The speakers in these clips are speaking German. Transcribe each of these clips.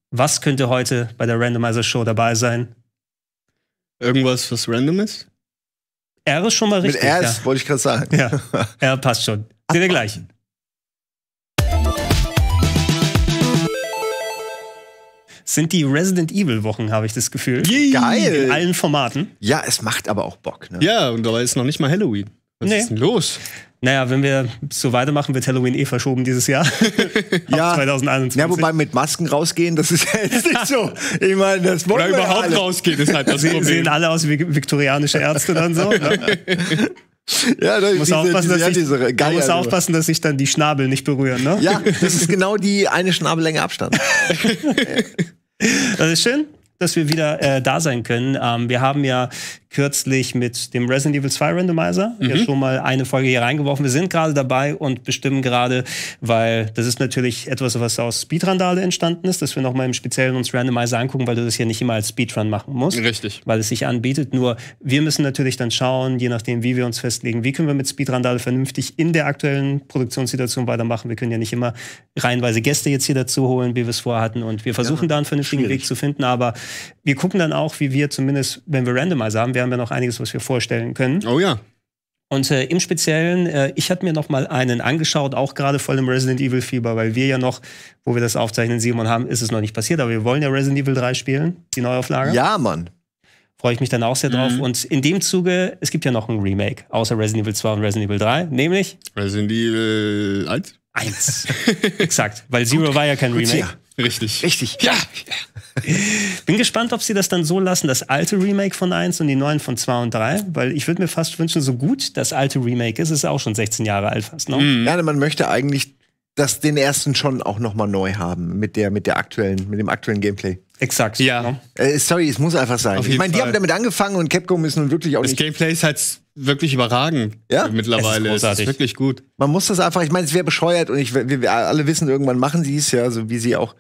Was könnte heute bei der Randomizer-Show dabei sein? Irgendwas, was random ist? R ist schon mal richtig. Mit R ist, wollte ich gerade sagen. Ja, R passt schon. Sehen wir gleich. Sind die Resident Evil Wochen, habe ich das Gefühl. Geil. In allen Formaten. Ja, es macht aber auch Bock, ne? Ja, und dabei ist noch nicht mal Halloween. Was ist denn los? Naja, wenn wir so weitermachen, wird Halloween verschoben dieses Jahr. Ja. 2021. Ja, wobei mit Masken rausgehen, das ist ja jetzt nicht so. Ich meine, das wollen Oder wir überhaupt alle. rausgehen, ist halt das Problem. Sehen alle aus wie viktorianische Ärzte dann so. Ne? Ja, da Muss aufpassen, dass sich dann die Schnabel nicht berühren, ne? Ja, das ist genau die eine Schnabellänge Abstand. Das ist schön, dass wir wieder da sein können. Wir haben ja kürzlich mit dem Resident Evil 2 Randomizer ja schon mal eine Folge hier reingeworfen. Wir sind gerade dabei und bestimmen gerade, weil das ist natürlich etwas, was aus Speedrandale entstanden ist, dass wir nochmal im Speziellen uns Randomizer angucken, weil du das ja nicht immer als Speedrun machen musst. Richtig. Weil es sich anbietet. Nur wir müssen natürlich dann schauen, je nachdem, wie wir uns festlegen, wie können wir mit Speedrandale vernünftig in der aktuellen Produktionssituation weitermachen. Wir können ja nicht immer reihenweise Gäste jetzt hier dazu holen, wie wir es vorher hatten. Und wir versuchen da einen vernünftigen Weg zu finden. Aber wir gucken dann auch, wie wir zumindest, wenn wir Randomizer haben, wir haben ja noch einiges, was wir vorstellen können. Oh ja. Und im Speziellen, ich hatte mir noch mal einen angeschaut, auch gerade voll im Resident Evil Fieber, weil wir ja noch, wo wir das aufzeichnen, Simon, haben, ist es noch nicht passiert, aber wir wollen ja Resident Evil 3 spielen, die Neuauflage. Ja, Mann. Freue ich mich dann auch sehr drauf. Und in dem Zuge, es gibt ja noch ein Remake, außer Resident Evil 2 und Resident Evil 3, nämlich Resident Evil 1? 1. Exakt, weil Zero war ja kein Remake. Ja. Richtig. Ja. Bin gespannt, ob sie das dann so lassen, das alte Remake von 1 und die neuen von 2 und 3, weil ich würde mir fast wünschen, so gut das alte Remake ist auch schon 16 Jahre alt fast, ne? Ja, man möchte eigentlich den ersten schon auch noch mal neu haben mit dem aktuellen Gameplay. Exakt. Ja. Sorry, es muss einfach sein. Ich meine, die haben damit angefangen und Capcom ist nun wirklich auch das nicht. Das Gameplay ist halt wirklich überragend mittlerweile. Es ist wirklich gut. Man muss das einfach, ich meine, es wäre bescheuert und wir alle wissen, irgendwann machen sie es ja, so wie sie auch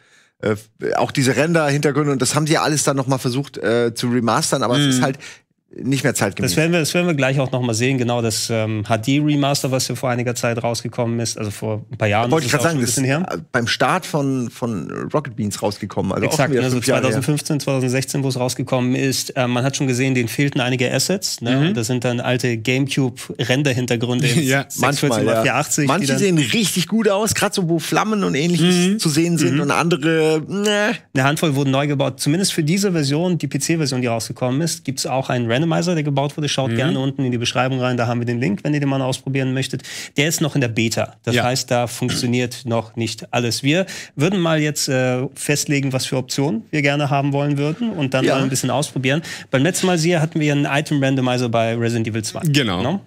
diese Render-Hintergründe und das haben sie ja alles dann noch mal versucht zu remastern, aber es ist halt nicht mehr zeitgemäß. Das werden wir gleich auch noch mal sehen, genau das HD-Remaster, was ja vor einiger Zeit rausgekommen ist, also vor ein paar Jahren. Wollte ich gerade sagen, das ist beim Start von Rocket Beans rausgekommen. Also exakt, also 2015, 2016, wo es rausgekommen ist. Man hat schon gesehen, denen fehlten einige Assets. Ne? Das sind dann alte Gamecube-Render-Hintergründe. Ja, manchmal, 480, manche sehen richtig gut aus, gerade so, wo Flammen und Ähnliches zu sehen sind und andere, Eine Handvoll wurden neu gebaut. Zumindest für diese Version, die PC-Version, die rausgekommen ist, gibt es auch einen Randomizer, der gebaut wurde. Schaut gerne unten in die Beschreibung rein, da haben wir den Link, wenn ihr den mal ausprobieren möchtet. Der ist noch in der Beta. Das heißt, da funktioniert noch nicht alles. Wir würden mal jetzt festlegen, was für Optionen wir gerne haben wollen würden und dann mal ein bisschen ausprobieren. Beim letzten Mal hatten wir einen Item-Randomizer bei Resident Evil 2. Genau. No?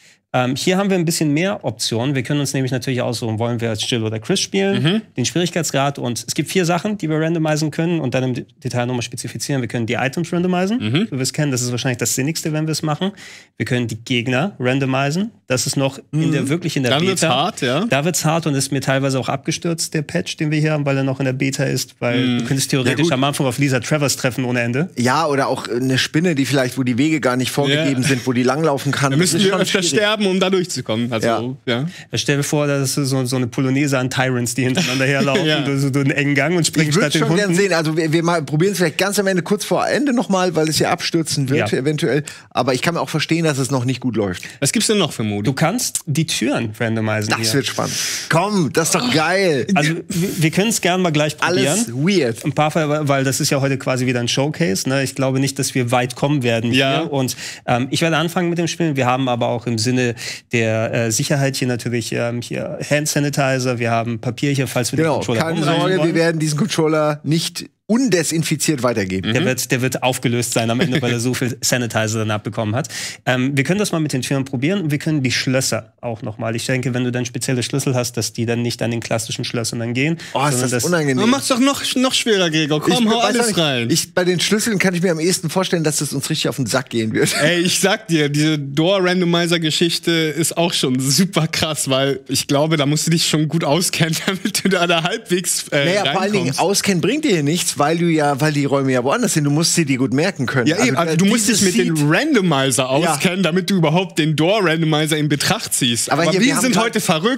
Hier haben wir ein bisschen mehr Optionen. Wir können uns nämlich natürlich aussuchen, wollen wir als Jill oder Chris spielen, den Schwierigkeitsgrad. Und es gibt 4 Sachen, die wir randomisieren können und dann im Detail nochmal spezifizieren. Wir können die Items randomisieren. Du wirst kennen, das ist wahrscheinlich das Sinnigste, wenn wir es machen. Wir können die Gegner randomisieren. Das ist noch wirklich in der Beta. Dann wird's hart, ja. Da wird's hart und ist mir teilweise auch abgestürzt, der Patch, den wir hier haben, weil er noch in der Beta ist. Weil du könntest theoretisch am Anfang auf Lisa Travers treffen ohne Ende. Ja, oder auch eine Spinne, die vielleicht, wo die Wege gar nicht vorgegeben sind, wo die langlaufen kann. Da müssen wir öfter sterben, um da durchzukommen. Also, Stell dir vor, das ist so eine Polonaise an Tyrants, die hintereinander herlaufen, so einen engen Gang und springen statt den Hunden. Ich würde schon gern sehen, also wir mal probieren es vielleicht ganz am Ende, kurz vor Ende nochmal, weil es ja abstürzen wird eventuell. Aber ich kann mir auch verstehen, dass es noch nicht gut läuft. Was gibt's denn noch für Modi? Du kannst die Türen randomisieren. Das wird spannend. Komm, das ist doch geil. Also wir können es gerne mal gleich probieren. Alles weird. Ein paar Fälle, weil das ist ja heute quasi wieder ein Showcase. Ne? Ich glaube nicht, dass wir weit kommen werden hier. Und ich werde anfangen mit dem Spielen. Wir haben aber auch im Sinne der Sicherheit hier natürlich hier Hand Sanitizer. Wir haben Papier hier, falls wir den Controller keine Sorge, wir werden diesen Controller nicht undesinfiziert weitergeben. Der wird aufgelöst sein am Ende, weil er so viel Sanitizer dann abbekommen hat. Wir können das mal mit den Türen probieren und wir können die Schlösser auch noch mal. Ich denke, wenn du dann spezielle Schlüssel hast, dass die dann nicht an den klassischen Schlössern dann gehen. Oh, ist das unangenehm. Man macht's doch noch schwerer, Gregor. Komm, hau alles rein. Bei den Schlüsseln kann ich mir am ehesten vorstellen, dass das uns richtig auf den Sack gehen wird. Ey, ich sag dir, diese Door-Randomizer-Geschichte ist auch schon super krass, weil ich glaube, da musst du dich schon gut auskennen, damit du da halbwegs naja, vor allen Dingen, auskennen bringt dir hier nichts, weil die Räume ja woanders sind. Du musst sie dir gut merken können. Ja, eben. Also, du musst dich mit dem Randomizer auskennen, damit du überhaupt den Door-Randomizer in Betracht ziehst. Aber wir sind heute verrückt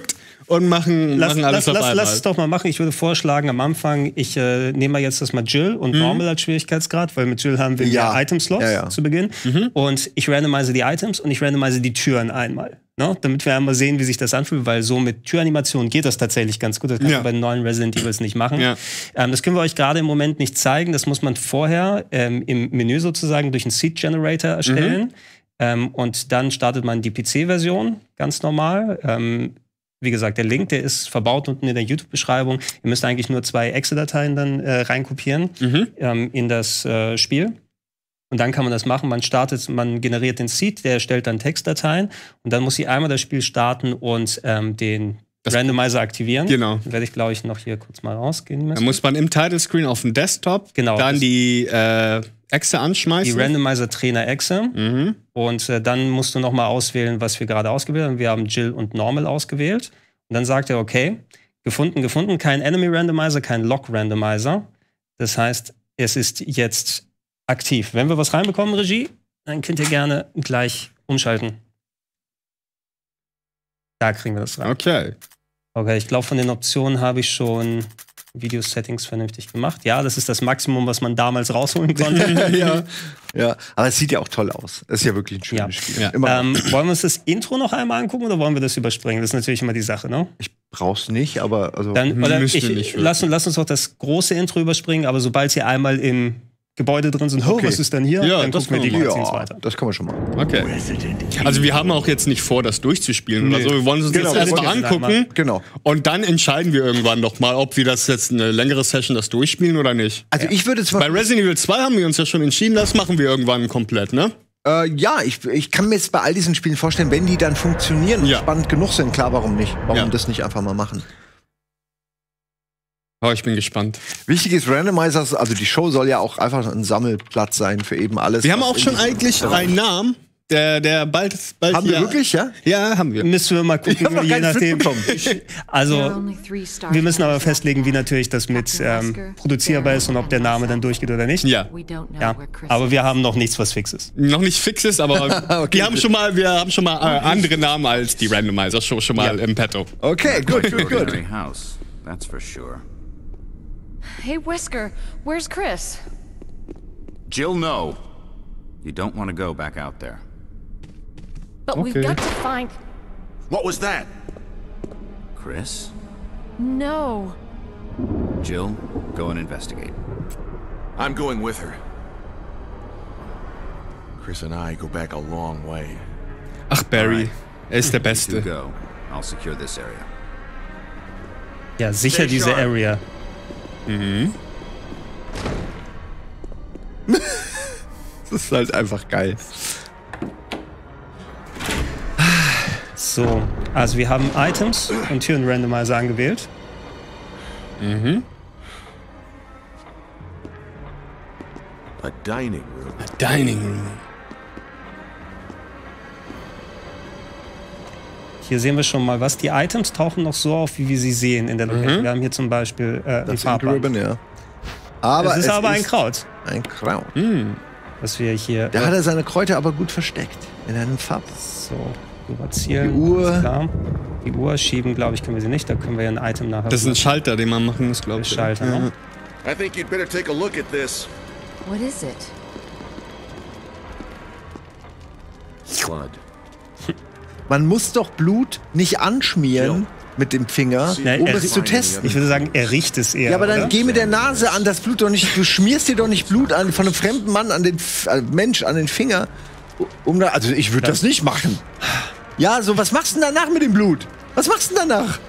und machen alles dabei. Lass es doch mal machen. Ich würde vorschlagen, am Anfang, ich nehme mal jetzt das mal Jill und Normal als Schwierigkeitsgrad, weil mit Jill haben wir Item-Slots zu Beginn. Und ich randomisiere die Items und ich randomisiere die Türen einmal. Ne? Damit wir einmal sehen, wie sich das anfühlt, weil so mit Türanimationen geht das tatsächlich ganz gut. Das kann man bei den neuen Resident Evils nicht machen. Ja. Das können wir euch gerade im Moment nicht zeigen. Das muss man vorher im Menü sozusagen durch einen Seed-Generator erstellen. Und dann startet man die PC-Version, ganz normal. Wie gesagt, der Link, der ist verbaut unten in der YouTube-Beschreibung. Ihr müsst eigentlich nur 2 Exe-Dateien dann reinkopieren in das Spiel. Und dann kann man das machen. Man generiert den Seed, der erstellt dann Textdateien. Und dann muss sie einmal das Spiel starten und den Randomizer aktivieren. Genau. Dann werde ich, glaube ich, noch hier kurz mal rausgehen. Dann muss man im Title-Screen auf dem Desktop dann die Exe anschmeißen. Die Randomizer-Trainer-Exe. Und dann musst du noch mal auswählen, was wir gerade ausgewählt haben. Wir haben Jill und Normal ausgewählt. Und dann sagt er, okay, gefunden, kein Enemy-Randomizer, kein Lock-Randomizer. Das heißt, es ist jetzt aktiv. Wenn wir was reinbekommen, Regie, dann könnt ihr gerne gleich umschalten. Da kriegen wir das rein. Okay, ich glaube, von den Optionen habe ich schon Video-Settings vernünftig gemacht. Ja, das ist das Maximum, was man damals rausholen konnte. Ja, aber es sieht ja auch toll aus. Es ist ja wirklich ein schönes Spiel. Ja. Wollen wir uns das Intro noch einmal angucken oder wollen wir das überspringen? Das ist natürlich immer die Sache, ne? Ich brauch's nicht, aber also lass uns doch das große Intro überspringen, aber sobald sie einmal im Gebäude drin sind, was ist denn hier? Ja, dann gucken wir die Cutscenes weiter. Das kann man schon machen. Okay. Also wir haben auch jetzt nicht vor, das durchzuspielen oder so. Wir wollen uns jetzt erstmal angucken. Genau. Und dann entscheiden wir irgendwann noch mal, ob wir das jetzt eine längere Session das durchspielen oder nicht. Also ich würde zwar bei Resident Evil 2 haben wir uns ja schon entschieden, das machen wir irgendwann komplett, ne? Ich kann mir jetzt bei all diesen Spielen vorstellen, wenn die dann funktionieren und spannend genug sind, klar, warum nicht? Warum das nicht einfach mal machen? Oh, ich bin gespannt. Wichtig ist Randomizers, also die Show soll ja auch einfach ein Sammelplatz sein für eben alles. Wir haben auch schon eigentlich einen Namen, der bald haben wir wirklich, ja? Ja, haben wir. Müssen wir mal gucken, je nachdem. Also, wir müssen aber festlegen, wie natürlich das mit produzierbar ist und ob der Name dann durchgeht oder nicht. Ja. Aber wir haben noch nichts, was fix ist. Noch nicht fix ist, aber wir haben schon mal andere Namen als die Randomizer schon mal im Petto. Okay, gut. That's for sure. Hey, Wesker, where's Chris? Jill, no. You don't want to go back out there. But we've got to find... What was that? Chris? No. Jill, go and investigate. I'm going with her. Chris and I go back a long way. Ach, Barry, ist der Beste. You go. I'll secure this area. Ja, sicher diese Area. Das ist halt einfach geil. So, also wir haben Items und Türen-Randomizer angewählt. A dining room. A dining room. Hier sehen wir schon mal was. Die Items tauchen noch so auf, wie wir sie sehen in der Location. Wir haben hier zum Beispiel ein Farbband. Aber es ist aber ein Kraut. Ein Kraut. Was wir hier. Da hat er seine Kräuter aber gut versteckt. In einem Farb. So, überzielen. Die Uhr. Die Uhr schieben, glaube ich, können wir sie nicht. Da können wir ja ein Item nachher. Das ist ein Schalter, den man machen muss, glaube ich. Schalter, ne? I think you'd better take a look at this. What is it? Blood. Man muss doch Blut nicht anschmieren mit dem Finger, um es zu testen. Ich würde sagen, er riecht es eher. Ja, aber dann oder? geh mit der Nase an das Blut doch nicht. Du schmierst dir doch nicht Blut an von einem fremden Mann an den Mensch an den Finger. Also ich würde das nicht machen. Ja, so was machst du denn danach mit dem Blut? Was machst du denn danach?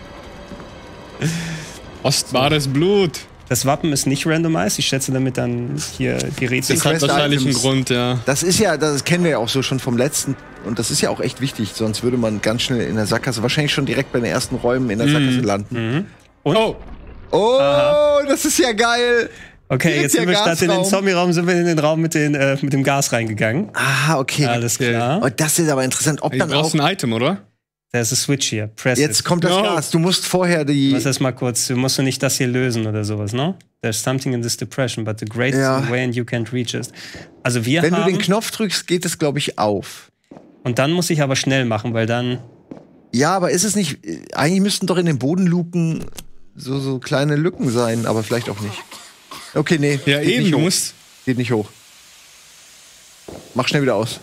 Kostbares Blut. Das Wappen ist nicht randomized. Ich schätze damit dann hier die Rätsel. Das hat wahrscheinlich einen Grund, ja. Das ist ja, das kennen wir ja auch so schon vom letzten. Und das ist ja auch echt wichtig. Sonst würde man ganz schnell in der Sackgasse, wahrscheinlich schon direkt bei den ersten Räumen in der Sackgasse landen. Und? Oh, das ist ja geil. Okay, jetzt sind wir statt in den Zombie-Raum, sind wir in den Raum mit dem Gas reingegangen. Ah, okay. Alles klar. Oh, das ist aber interessant. Ob dann auch ein Item, oder? Da ist ein Switch hier. Press Jetzt kommt das Gas. Du musst vorher die... Was ist mal kurz? Du musst nicht das hier lösen oder sowas, ne? There's something in this depression, but the great is away and you can't reach it. Also Wenn du den Knopf drückst, geht es, glaube ich, auf. Und dann muss ich aber schnell machen, weil dann Ja, aber ist es nicht. Eigentlich müssten doch in den Bodenluken so kleine Lücken sein, aber vielleicht auch nicht. Okay, nee. Ja, eben, du musst. Geht nicht hoch. Mach schnell wieder aus.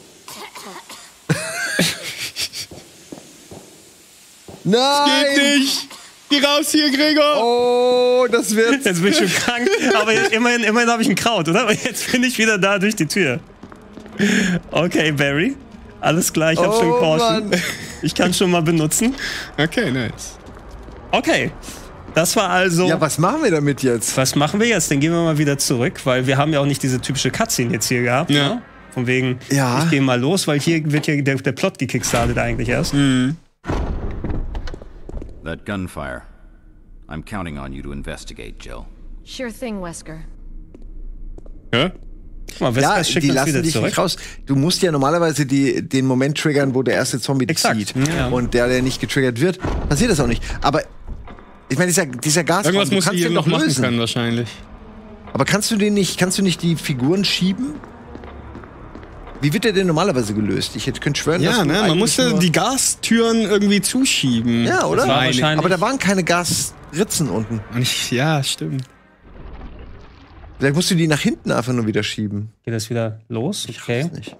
Nein! Geht nicht! Geh raus hier, Gregor! Oh, das wird. Jetzt bin ich schon krank. Aber immerhin habe ich ein Kraut, oder? Und jetzt bin ich wieder da durch die Tür. Okay, Barry. Alles klar, ich habe schon Caution. Ich kann schon mal benutzen. Okay, nice. Okay. Das war also. Ja, was machen wir damit jetzt? Was machen wir jetzt? Dann gehen wir mal wieder zurück, weil wir haben ja auch nicht diese typische Cutscene jetzt hier gehabt. Ja. Ne? Von wegen, Ja. ich gehe mal los, weil hier wird ja der Plot gekickstartet eigentlich erst. That gunfire. I'm counting on you to investigate, Jill. Sure thing, Wesker. Ja? Guck mal, Wesker Ja, schickt die uns lassen wieder dich zurück. nicht raus. Du musst ja normalerweise den Moment triggern, wo der erste Zombie dich Exakt, sieht. ja. Und der nicht getriggert wird, passiert das auch nicht. Aber ich meine, dieser Gasraum, Irgendwas du muss kannst ich den noch doch machen lösen. können, wahrscheinlich. Aber kannst du nicht die Figuren schieben? Wie wird der denn normalerweise gelöst? Ich könnte schwören, dass Ja, du ne? Man eigentlich musste nur- die Gastüren irgendwie zuschieben. Ja, oder? Das war wahrscheinlich- Aber da waren keine Gasritzen unten. Ja, stimmt. Vielleicht musst du die nach hinten einfach nur wieder schieben. Geht das wieder los? Okay. Weiß nicht.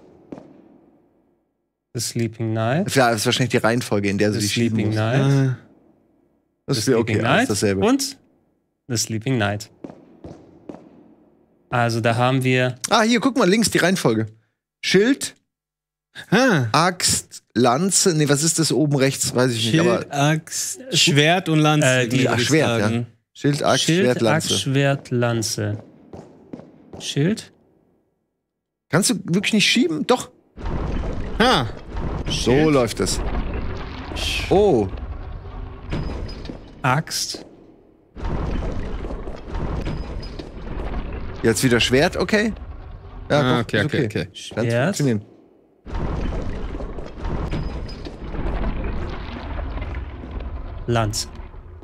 The Sleeping Night. Ja, das ist wahrscheinlich die Reihenfolge, in der sie The die schieben Sleeping muss. Night. Das The ist ja okay, Sleeping alles Night. dasselbe. Und The Sleeping Night. Also da haben wir. Ah, hier, guck mal, links die Reihenfolge. Schild, Ah. Axt, Lanze. Nee, was ist das oben rechts? Weiß ich nicht. Aber Schild, Axt, Schwert und Lanze. die- würde ich Schwert, ja. sagen. Schild, Axt, Schwert, Lanze. Axt, Schwert, Lanze. Schild? Kannst du wirklich nicht schieben? Doch. Ah. So läuft es. Oh. Axt. Jetzt wieder Schwert, okay. Ja, Ah, doch, okay, ist okay, okay. Kann's Schwert. funktionieren. Lanze.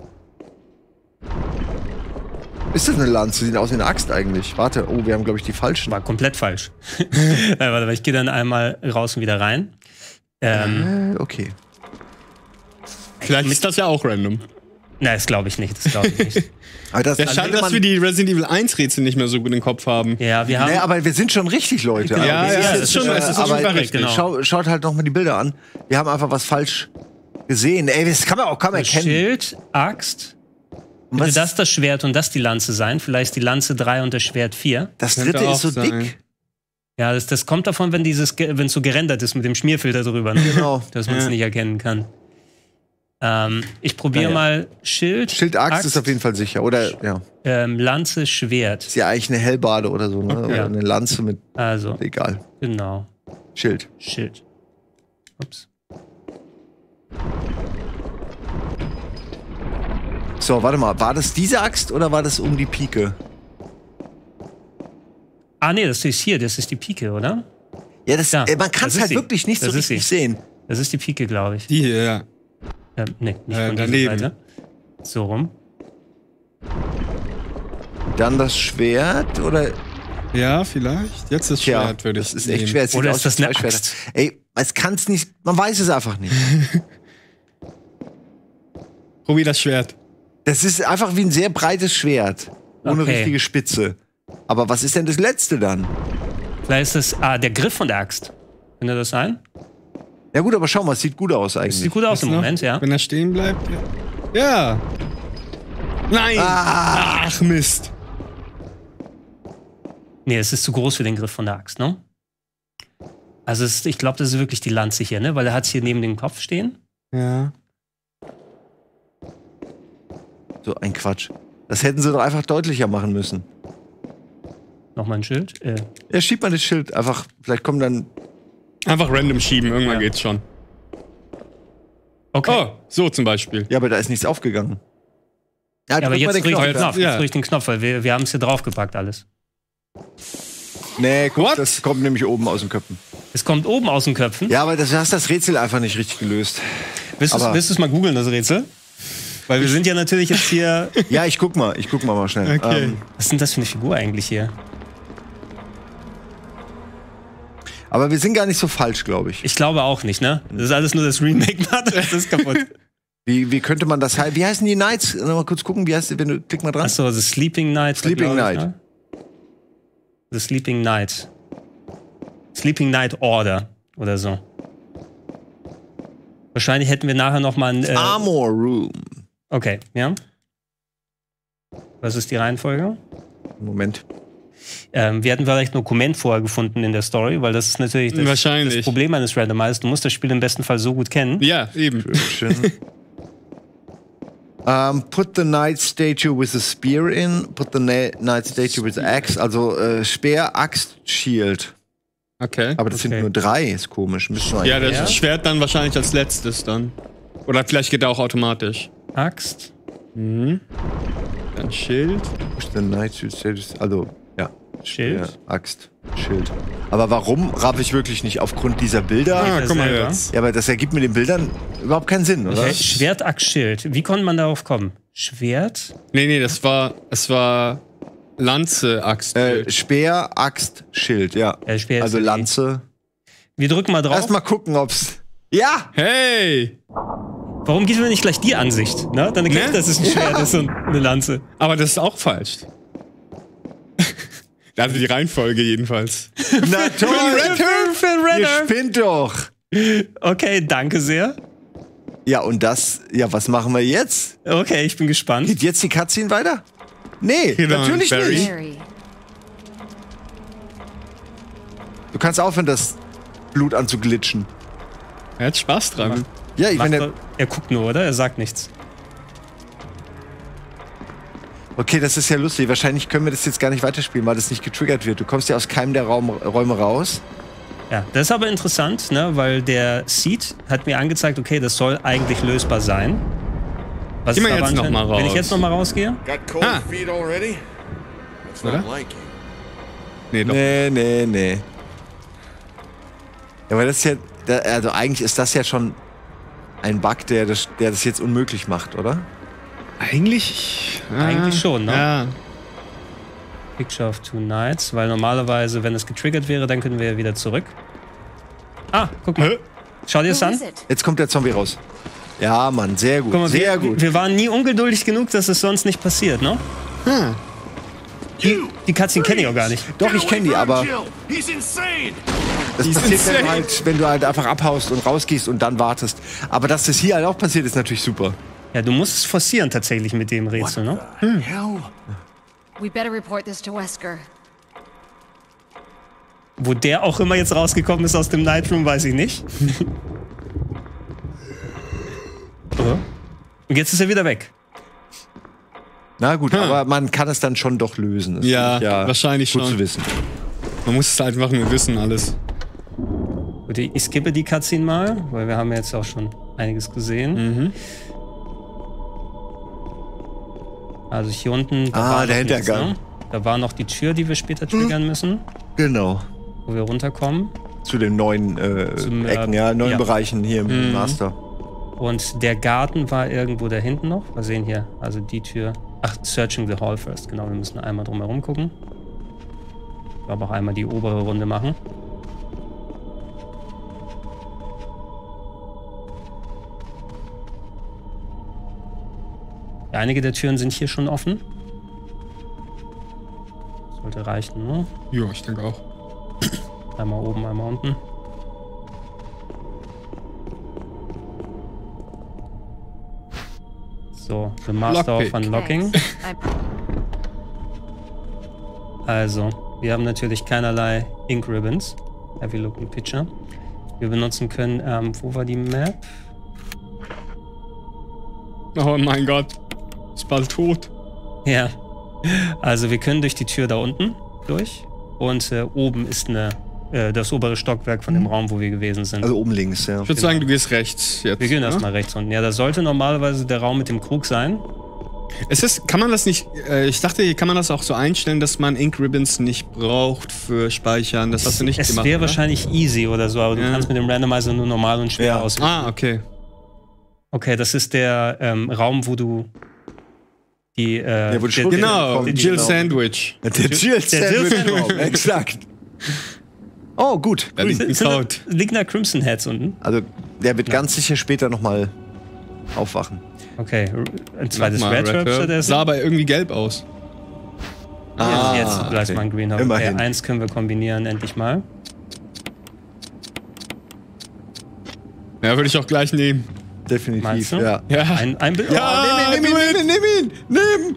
Ist das eine Lanze? Sieht aus wie eine Axt eigentlich. Warte, oh, wir haben, glaube ich, die falschen. War komplett falsch. Nein, warte, ich gehe dann einmal raus und wieder rein. Okay. Vielleicht ist das ja auch random. Nein, das glaube ich nicht. Das glaube ich nicht. Aber das, Ja, dann schade, hätte dass man- wir die Resident Evil 1 Rätsel nicht mehr so gut im Kopf haben. Ja, wir haben. Nee, aber wir sind schon richtig, Leute. Genau. Aber Ja, wir ja, sind das jetzt, ist schon- es ist aber schon korrekt, genau. Schaut halt noch mal die Bilder an. Wir haben einfach was falsch gesehen. Ey, das kann man auch kaum erkennen. Schild, Axt. Und Könnte was- das Schwert und das die Lanze sein? Vielleicht ist die Lanze 3 und das Schwert 4. Das Könnte dritte auch ist so sein. dick. Ja, das kommt davon, wenn es so gerendert ist mit dem Schmierfilter drüber. Ne? Genau. Dass man es Ja. nicht erkennen kann. Ich probiere Ja, ja. mal Schild. Schild, Axt ist auf jeden Fall sicher. Oder, ja. Lanze, Schwert. Ist ja eigentlich eine Hellbade oder so, ne? Oder Ja. eine Lanze mit. Also, Egal. genau. Schild. Schild. Ups. So, warte mal. War das diese Axt oder war das um die Pike? Ah, nee, das ist hier. Das ist die Pike, oder? Ja, das, Ja, man kann das es ist halt sie. wirklich nicht so Das ist richtig sie. sehen. Das ist die Pike, glaube ich. Die hier, ja. Nee, nicht von dieser daneben. Seite. So rum. Dann das Schwert oder. Ja, vielleicht. Jetzt das Tja, Schwert, würde ich das ist nehmen. echt schwer. Es sieht Oder aus ist das wie eine zwei Schwerter. Axt? Ey, es kann es nicht. Man weiß es einfach nicht. Probier das Schwert. Das ist einfach wie ein sehr breites Schwert. Ohne Okay. richtige Spitze. Aber was ist denn das letzte dann? Vielleicht ist das der Griff von der Axt. Könnte das sein? Ja gut, aber schau mal, es sieht gut aus Das eigentlich. sieht gut aus Ist im noch, Moment, ja. Wenn er stehen bleibt. Ja. Ja. Nein! Ach, Mist. Nee, es ist zu groß für den Griff von der Axt, ne? Also ich glaube, das ist wirklich die Lanze hier, ne? Weil er hat es hier neben dem Kopf stehen. Ja. So ein Quatsch. Das hätten sie doch einfach deutlicher machen müssen. Nochmal ein Schild. Ja, schiebt mal das Schild. Einfach, vielleicht kommen dann. Einfach random schieben, irgendwann Ja. geht's schon. Okay. Oh, so zum Beispiel. Ja, aber da ist nichts aufgegangen. Ja, Ja, aber drück jetzt mal drücke ich den Knopf. Knopf. Ja. Jetzt drück ich den Knopf, weil wir haben es hier draufgepackt alles. Nee, guck, What? das kommt nämlich oben aus den Köpfen. Es kommt oben aus den Köpfen. Ja, aber du hast das Rätsel einfach nicht richtig gelöst. Willst du aber- es mal googeln, das Rätsel? Weil wir sind ja natürlich jetzt hier. Ja, ich guck mal schnell. Okay. Was ist denn das für eine Figur eigentlich hier? Aber wir sind gar nicht so falsch, glaube ich. Ich glaube auch nicht, ne? Das ist alles nur das Remake, das ist kaputt. Wie könnte man das heißen? Wie heißen die Knights? Mal kurz gucken, wie heißt die, wenn du klick mal dran. Achso, The Sleeping Knight. Sleeping Knight. Ne? The Sleeping Knight. Sleeping Knight Order oder so. Wahrscheinlich hätten wir nachher noch mal ein Armor Room. Okay, ja. Was ist die Reihenfolge? Moment. Wir hätten vielleicht ein Dokument vorher gefunden in der Story, weil das ist natürlich das Problem eines Randomizers. Du musst das Spiel im besten Fall so gut kennen. Ja, eben. Schön. Put the Knight Statue with a Spear in. Put the Knight Statue with Axe. Also Speer, Axt, Shield. Okay. Aber das sind nur 3, ist komisch. Ja, das Schwert dann wahrscheinlich als letztes dann. Oder vielleicht geht er auch automatisch. Axt. Mhm. Dann Schild. Push the Knight Statue. Also, ja. Schild. Ja, Axt, Schild. Aber warum raff ich wirklich nicht? Aufgrund dieser Bilder? Ah, guck mal jetzt. Ja, aber das ergibt mit den Bildern überhaupt keinen Sinn, oder? Okay. Schwert, Axt, Schild. Wie konnte man darauf kommen? Schwert? Nee, es war Lanze, Axt. Speer, Axt, Schild, ja. Speer also Lanze. Wir drücken mal drauf. Erst mal gucken, ob's. Ja! Hey! Warum geht mir nicht gleich die Ansicht? Ne? Dann erkennt, dass es ein Schwert ist und eine Lanze. Aber das ist auch falsch. Also die Reihenfolge jedenfalls. Na toll! Ihr spinnt doch! Okay, danke sehr. Ja, und das, was machen wir jetzt? Okay, ich bin gespannt. Geht jetzt die Cutscene weiter? Nee, natürlich nicht. Du kannst aufhören, das Blut anzuglitschen. Er hat Spaß dran. Ja, ich meine, er guckt nur, oder? Er sagt nichts. okay, das ist ja lustig. Wahrscheinlich können wir das jetzt gar nicht weiterspielen, weil das nicht getriggert wird. Du kommst ja aus keinem der Räume raus. Ja, das ist aber interessant, ne? Weil der Seed hat mir angezeigt, okay, das soll eigentlich lösbar sein. Was Geh mal jetzt noch mal raus. Wenn ich jetzt noch mal rausgehe? Oder? Nee, doch. Nee. Ja, aber das ist ja, also eigentlich ist das ja schon ein Bug, der das jetzt unmöglich macht, oder? Eigentlich schon, ne? Ja. Picture of Two Knights, weil normalerweise, wenn es getriggert wäre, dann können wir ja wieder zurück. Ah, guck mal. Schau dir das an. Jetzt kommt der Zombie raus. Ja, Mann, sehr gut. Guck mal, sehr gut. Wir waren nie ungeduldig genug, dass es sonst nicht passiert, ne? Die Cutscene kenne ich auch gar nicht. Doch, ich kenne die, aber das passiert dann halt, wenn du halt einfach abhaust und rausgehst und dann wartest. Aber dass das hier halt auch passiert, ist natürlich super. Ja, du musst es forcieren tatsächlich mit dem Rätsel, ne? We better report this to Wesker. Wo der auch immer jetzt rausgekommen ist aus dem Nightroom, weiß ich nicht. Und jetzt ist er wieder weg. Na gut, aber man kann es dann schon doch lösen. Das Ja, wahrscheinlich gut schon. zu wissen. Man muss es halt einfach nur wissen, alles. Gut, ich skippe die Cutscene mal, weil wir haben ja jetzt auch schon einiges gesehen. Also hier unten, der Hintergang. Ne? Da war noch die Tür, die wir später triggern müssen. Genau. Wo wir runterkommen. Zu den neuen Ecken, neuen Bereichen hier im Master. Und der Garten war irgendwo da hinten noch. Wir sehen hier, also die Tür. Ach, Searching the Hall first. Genau, wir müssen einmal drumherum gucken. Ich glaube auch einmal die obere Runde machen. Ja, einige der Türen sind hier schon offen. Sollte reichen, ne? Ja, ich denke auch. Einmal oben, einmal unten. So, the Master of Unlocking. Also, wir haben natürlich keinerlei Ink Ribbons. Heavy Looking Picture. Wir benutzen können, wo war die Map? Oh mein Gott. Ist bald tot. Ja. Also wir können durch die Tür da unten durch. Und oben ist das obere Stockwerk von dem Raum, wo wir gewesen sind. Also oben links, ja. Ich würde sagen, du gehst rechts jetzt. Wir gehen erstmal rechts unten. Ja, das sollte normalerweise der Raum mit dem Krug sein. Kann man das nicht, ich dachte, hier kann man das auch so einstellen, dass man Ink Ribbons nicht braucht für Speichern. Das hast du nicht gemacht, Es wäre wahrscheinlich easy oder so, aber du kannst mit dem Randomizer nur normal und schwer auswählen. Ah, okay. Okay, das ist der Raum, wo du die Jill Sandwich. Der Jill Sandwich, exakt. Oh, gut. Da liegt ein Cloud. Liegt da Crimson Heads unten? Also, der wird ganz sicher später nochmal aufwachen. Okay, ein zweites Red Herb. Sah aber irgendwie gelb aus. Jetzt gleich mal ein Green Herb. Okay, eins können wir kombinieren, endlich mal. Ja, würde ich auch gleich nehmen. Definitiv, ja. Ein Bild. Ja, nimm ihn!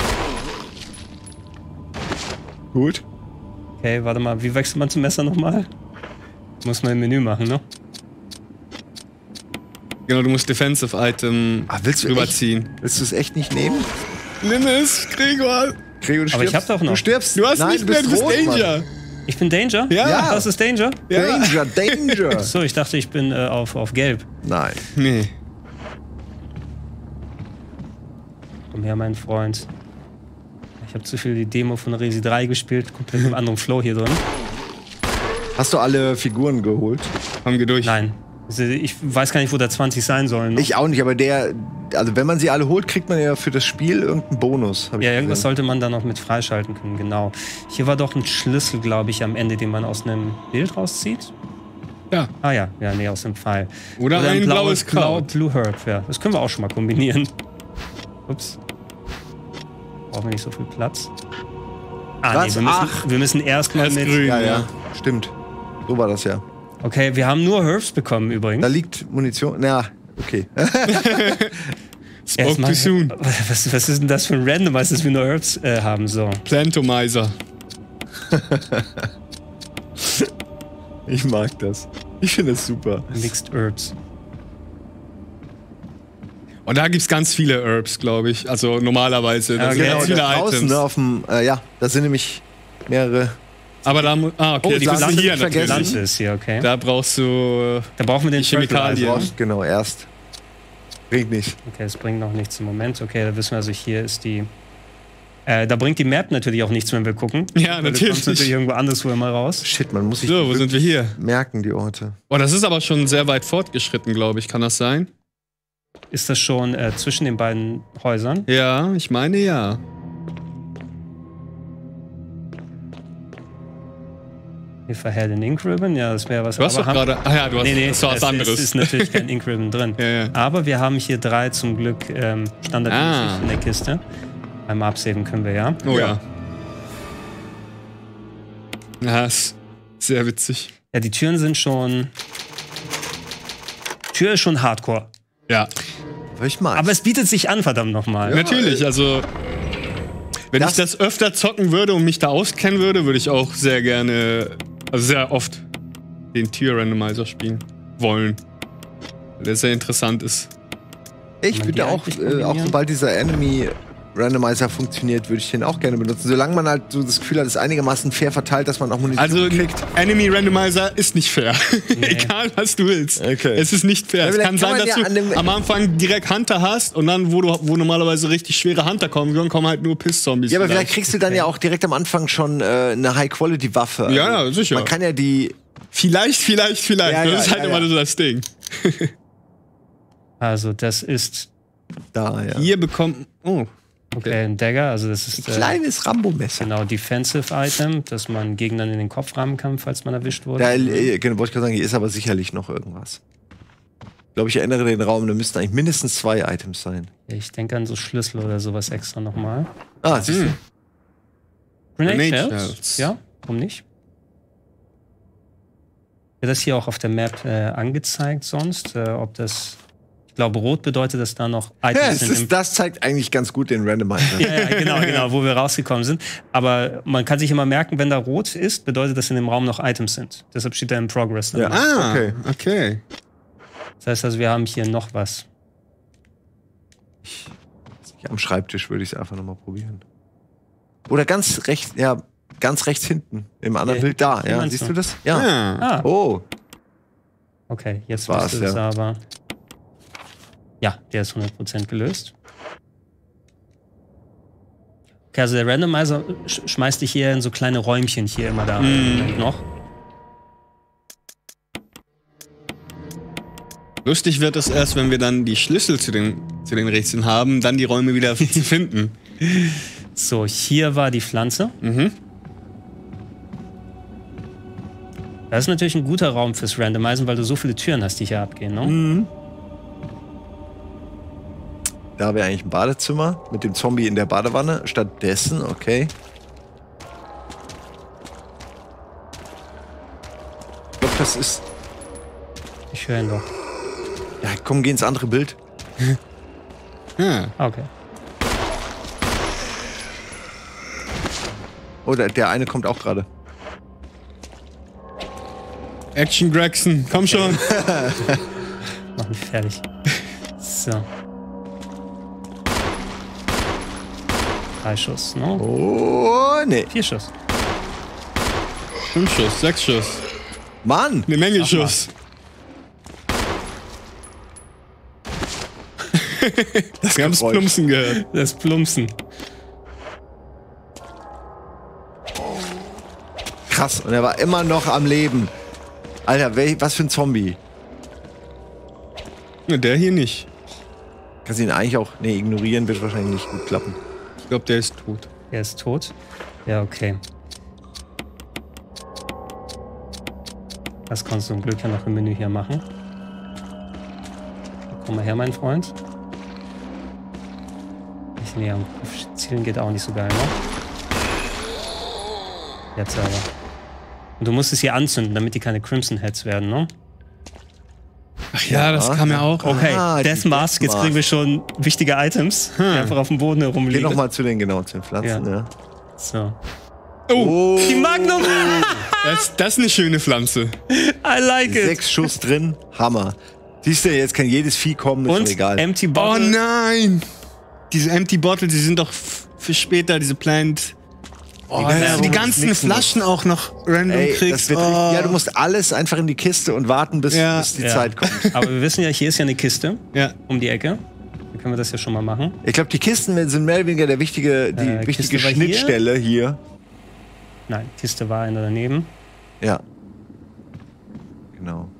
Gut. Okay, warte mal, wie wechselt man zum Messer nochmal? Muss man im Menü machen, ne? Genau, du musst Defensive Item rüberziehen. Willst du es echt nicht nehmen? Nimm es, Gregor! Gregor, du aber stirbst. ich hab doch noch. Du stirbst. Du hast nicht mehr, du bist Danger. Mann. Ich bin Danger? Ja. Das ist Danger? Ja. Danger. So, ich dachte, ich bin auf Gelb. Nein. Nee. Komm her, mein Freund. Ich habe zu viel die Demo von Resi 3 gespielt, komplett mit einem anderen Flow hier drin. Hast du alle Figuren geholt? Haben wir durch? Nein. Also ich weiß gar nicht, wo da 20 sein sollen. Ne? Ich auch nicht, aber also wenn man sie alle holt, kriegt man ja für das Spiel irgendeinen Bonus. Ja, irgendwas sollte man da noch mit freischalten können, genau. Hier war doch ein Schlüssel, glaube ich, am Ende, den man aus einem Bild rauszieht. Ja. Ah ja, nee, aus dem Pfeil. Oder ein blaues Kraut. Blue Herb, ja. Das können wir auch schon mal kombinieren. Ups. Brauchen wir nicht so viel Platz. Nee, wir müssen erstmal mit... grün, ja, stimmt. So war das ja. Okay, wir haben nur Herbs bekommen übrigens. Da liegt Munition. Na, okay. Spoke too soon. Was ist denn das für ein Randomizer, dass wir nur Herbs haben? So. Plantomizer. Ich mag das. Ich finde das super. Mixed Herbs. Und da gibt's ganz viele Herbs, glaube ich. Also normalerweise. Da sind Genau, ganz viele draußen, Items. ne, auf dem, da sind nämlich mehrere. Aber da okay, die das ist hier vergessen. natürlich. Lanze ist hier, okay. Da brauchst du Da brauchen wir den Chemikalien. Brauchst, genau, erst. Bringt nicht. Okay, es bringt noch nichts im Moment. Okay, da wissen wir also, hier ist die... da bringt die Map natürlich auch nichts, wenn wir gucken. Ja, Da kommt natürlich irgendwo anderswo immer raus. Shit, man muss sich So, wo sind wir hier? merken, die Orte. Oh, das ist aber schon sehr weit fortgeschritten, glaube ich. Kann das sein? Ist das schon zwischen den beiden Häusern? Ja, ich meine ja. If I had an Ink Ribbon, ja, das wäre was. Du hast doch gerade. Ach ja, du hast das war was anderes. Es ist natürlich kein Ink Ribbon drin. Ja. Aber wir haben hier 3 zum Glück standardmäßig in der Kiste. Einmal absaven können wir ja. Oh ja. Ja, ist sehr witzig. Ja, die Türen sind schon. Tür ist schon hardcore. Ja. Ich mag. Aber es bietet sich an, verdammt nochmal. Ja, natürlich, also. Wenn ich das öfter zocken würde und mich da auskennen würde, würde ich auch sehr gerne, also sehr oft, den Tier-Randomizer spielen wollen. Weil der sehr interessant ist. Ich würde auch sobald dieser Enemy Randomizer funktioniert, würde ich den auch gerne benutzen. Solange man halt so das Gefühl hat, es ist einigermaßen fair verteilt, dass man auch Munition kriegt. Enemy Randomizer ist nicht fair. Nee. Egal, was du willst. Okay. Es ist nicht fair. Es kann sein, dass du am Anfang direkt Hunter hast und dann, wo normalerweise richtig schwere Hunter kommen halt nur Piss-Zombies. Ja, aber vielleicht kriegst du dann ja auch direkt am Anfang schon eine High-Quality-Waffe. Ja, sicher. Man kann ja die... Vielleicht. Ja, das ist halt immer so das Ding. Also, das ist... Da, ja. Hier bekommt... Oh. Okay, ein Dagger, also das ist... Ein kleines Rambo-Messer. Genau, Defensive Item, dass man Gegnern in den Kopf rammen kann, falls man erwischt wurde. Da wollte ich gerade sagen, hier ist aber sicherlich noch irgendwas. Ich glaube, ich erinnere den Raum, da müssten eigentlich mindestens 2 Items sein. Ich denke an so Schlüssel oder sowas extra nochmal. Ah, siehst du. Grenade Shells? Ja, warum nicht? Wird das hier auch auf der Map angezeigt sonst? Ob das... Ich glaube, rot bedeutet, dass da noch Items sind. Das zeigt eigentlich ganz gut den Randomizer. Ja, genau, wo wir rausgekommen sind. Aber man kann sich immer merken, wenn da rot ist, bedeutet, dass in dem Raum noch Items sind. Deshalb steht da im Progress. Ja. Okay. Das heißt also, wir haben hier noch was. Am Schreibtisch würde ich es einfach nochmal probieren. Oder ganz rechts hinten. Im anderen Bild da. Ja, siehst du das? Ja. Ah. Oh. Okay, jetzt war's müsste es aber... Ja, der ist 100% gelöst. Okay, also der Randomizer schmeißt dich hier in so kleine Räumchen hier immer da noch. Lustig wird es erst, wenn wir dann die Schlüssel zu den Rätseln haben, dann die Räume wieder zu finden. So, hier war die Pflanze. Das ist natürlich ein guter Raum fürs Randomisen, weil du so viele Türen hast, die hier abgehen, ne? Da wäre eigentlich ein Badezimmer mit dem Zombie in der Badewanne. Stattdessen, okay. Ich glaube, das ist... Ich höre ihn doch. Ja, komm, geh ins andere Bild. Okay. Oh, der eine kommt auch gerade. Action Gregson, komm schon. Mach mich fertig. So. 3 Schuss, ne? Oh, nee. 4 Schuss. 5 Schuss, 6 Schuss. Mann! Eine Menge Schuss. Wir haben das Plumpsen gehört. Das Plumpsen. Krass, und er war immer noch am Leben. Alter, was für ein Zombie. Ja, der hier nicht. Kannst du ihn eigentlich auch... Nee, ignorieren wird wahrscheinlich nicht gut klappen. Ich glaube, der ist tot. Er ist tot? Ja, okay. Das kannst du zum Glück ja noch im Menü hier machen. Komm mal her, mein Freund. Ich näher am Zielen geht auch nicht so geil, ne? Jetzt aber. Und du musst es hier anzünden, damit die keine Crimson Heads werden, ne? Ach ja, das kam ja auch. Okay, Death Mask, jetzt kriegen wir schon wichtige Items, die einfach auf dem Boden herumliegen. Geh nochmal zu den Pflanzen, ja. So. Oh, die Magnum! das ist eine schöne Pflanze. I like it. 6 Schuss drin, Hammer. Siehst du, jetzt kann jedes Vieh kommen, ist Und egal. Empty Oh Bottle. nein! Diese Empty Bottle, die sind doch für später, diese Plant. Oh, dass du die ganzen Flaschen auch noch random kriegst. Ja, du musst alles einfach in die Kiste und warten, bis die Zeit kommt. Aber wir wissen ja, hier ist ja eine Kiste um die Ecke. Dann können wir das ja schon mal machen. Ich glaube, die Kisten sind mehr oder weniger die wichtige Schnittstelle hier. Nein, Kiste war eine daneben. Ja. Genau.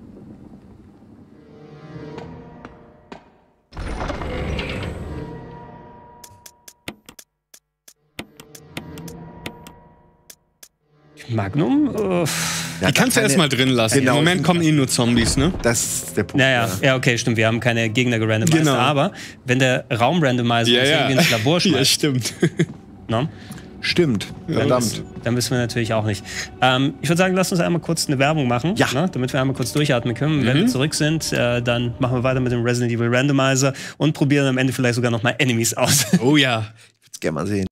Magnum? Die kannst du erstmal drin lassen. Genau. Im Moment kommen eh nur Zombies, ne? Das ist der Punkt. Ja, okay, stimmt. Wir haben keine Gegner gerandomized. Genau. Aber wenn der Raum-Randomizer uns irgendwie ins Labor schmeißt. Ja, stimmt. No? Stimmt. Verdammt. Dann wissen wir natürlich auch nicht. Ich würde sagen, lass uns einmal kurz eine Werbung machen, ne? Damit wir einmal kurz durchatmen können. Wenn wir zurück sind, dann machen wir weiter mit dem Resident Evil Randomizer und probieren am Ende vielleicht sogar noch mal Enemies aus. Oh ja. Ich würde es gerne mal sehen.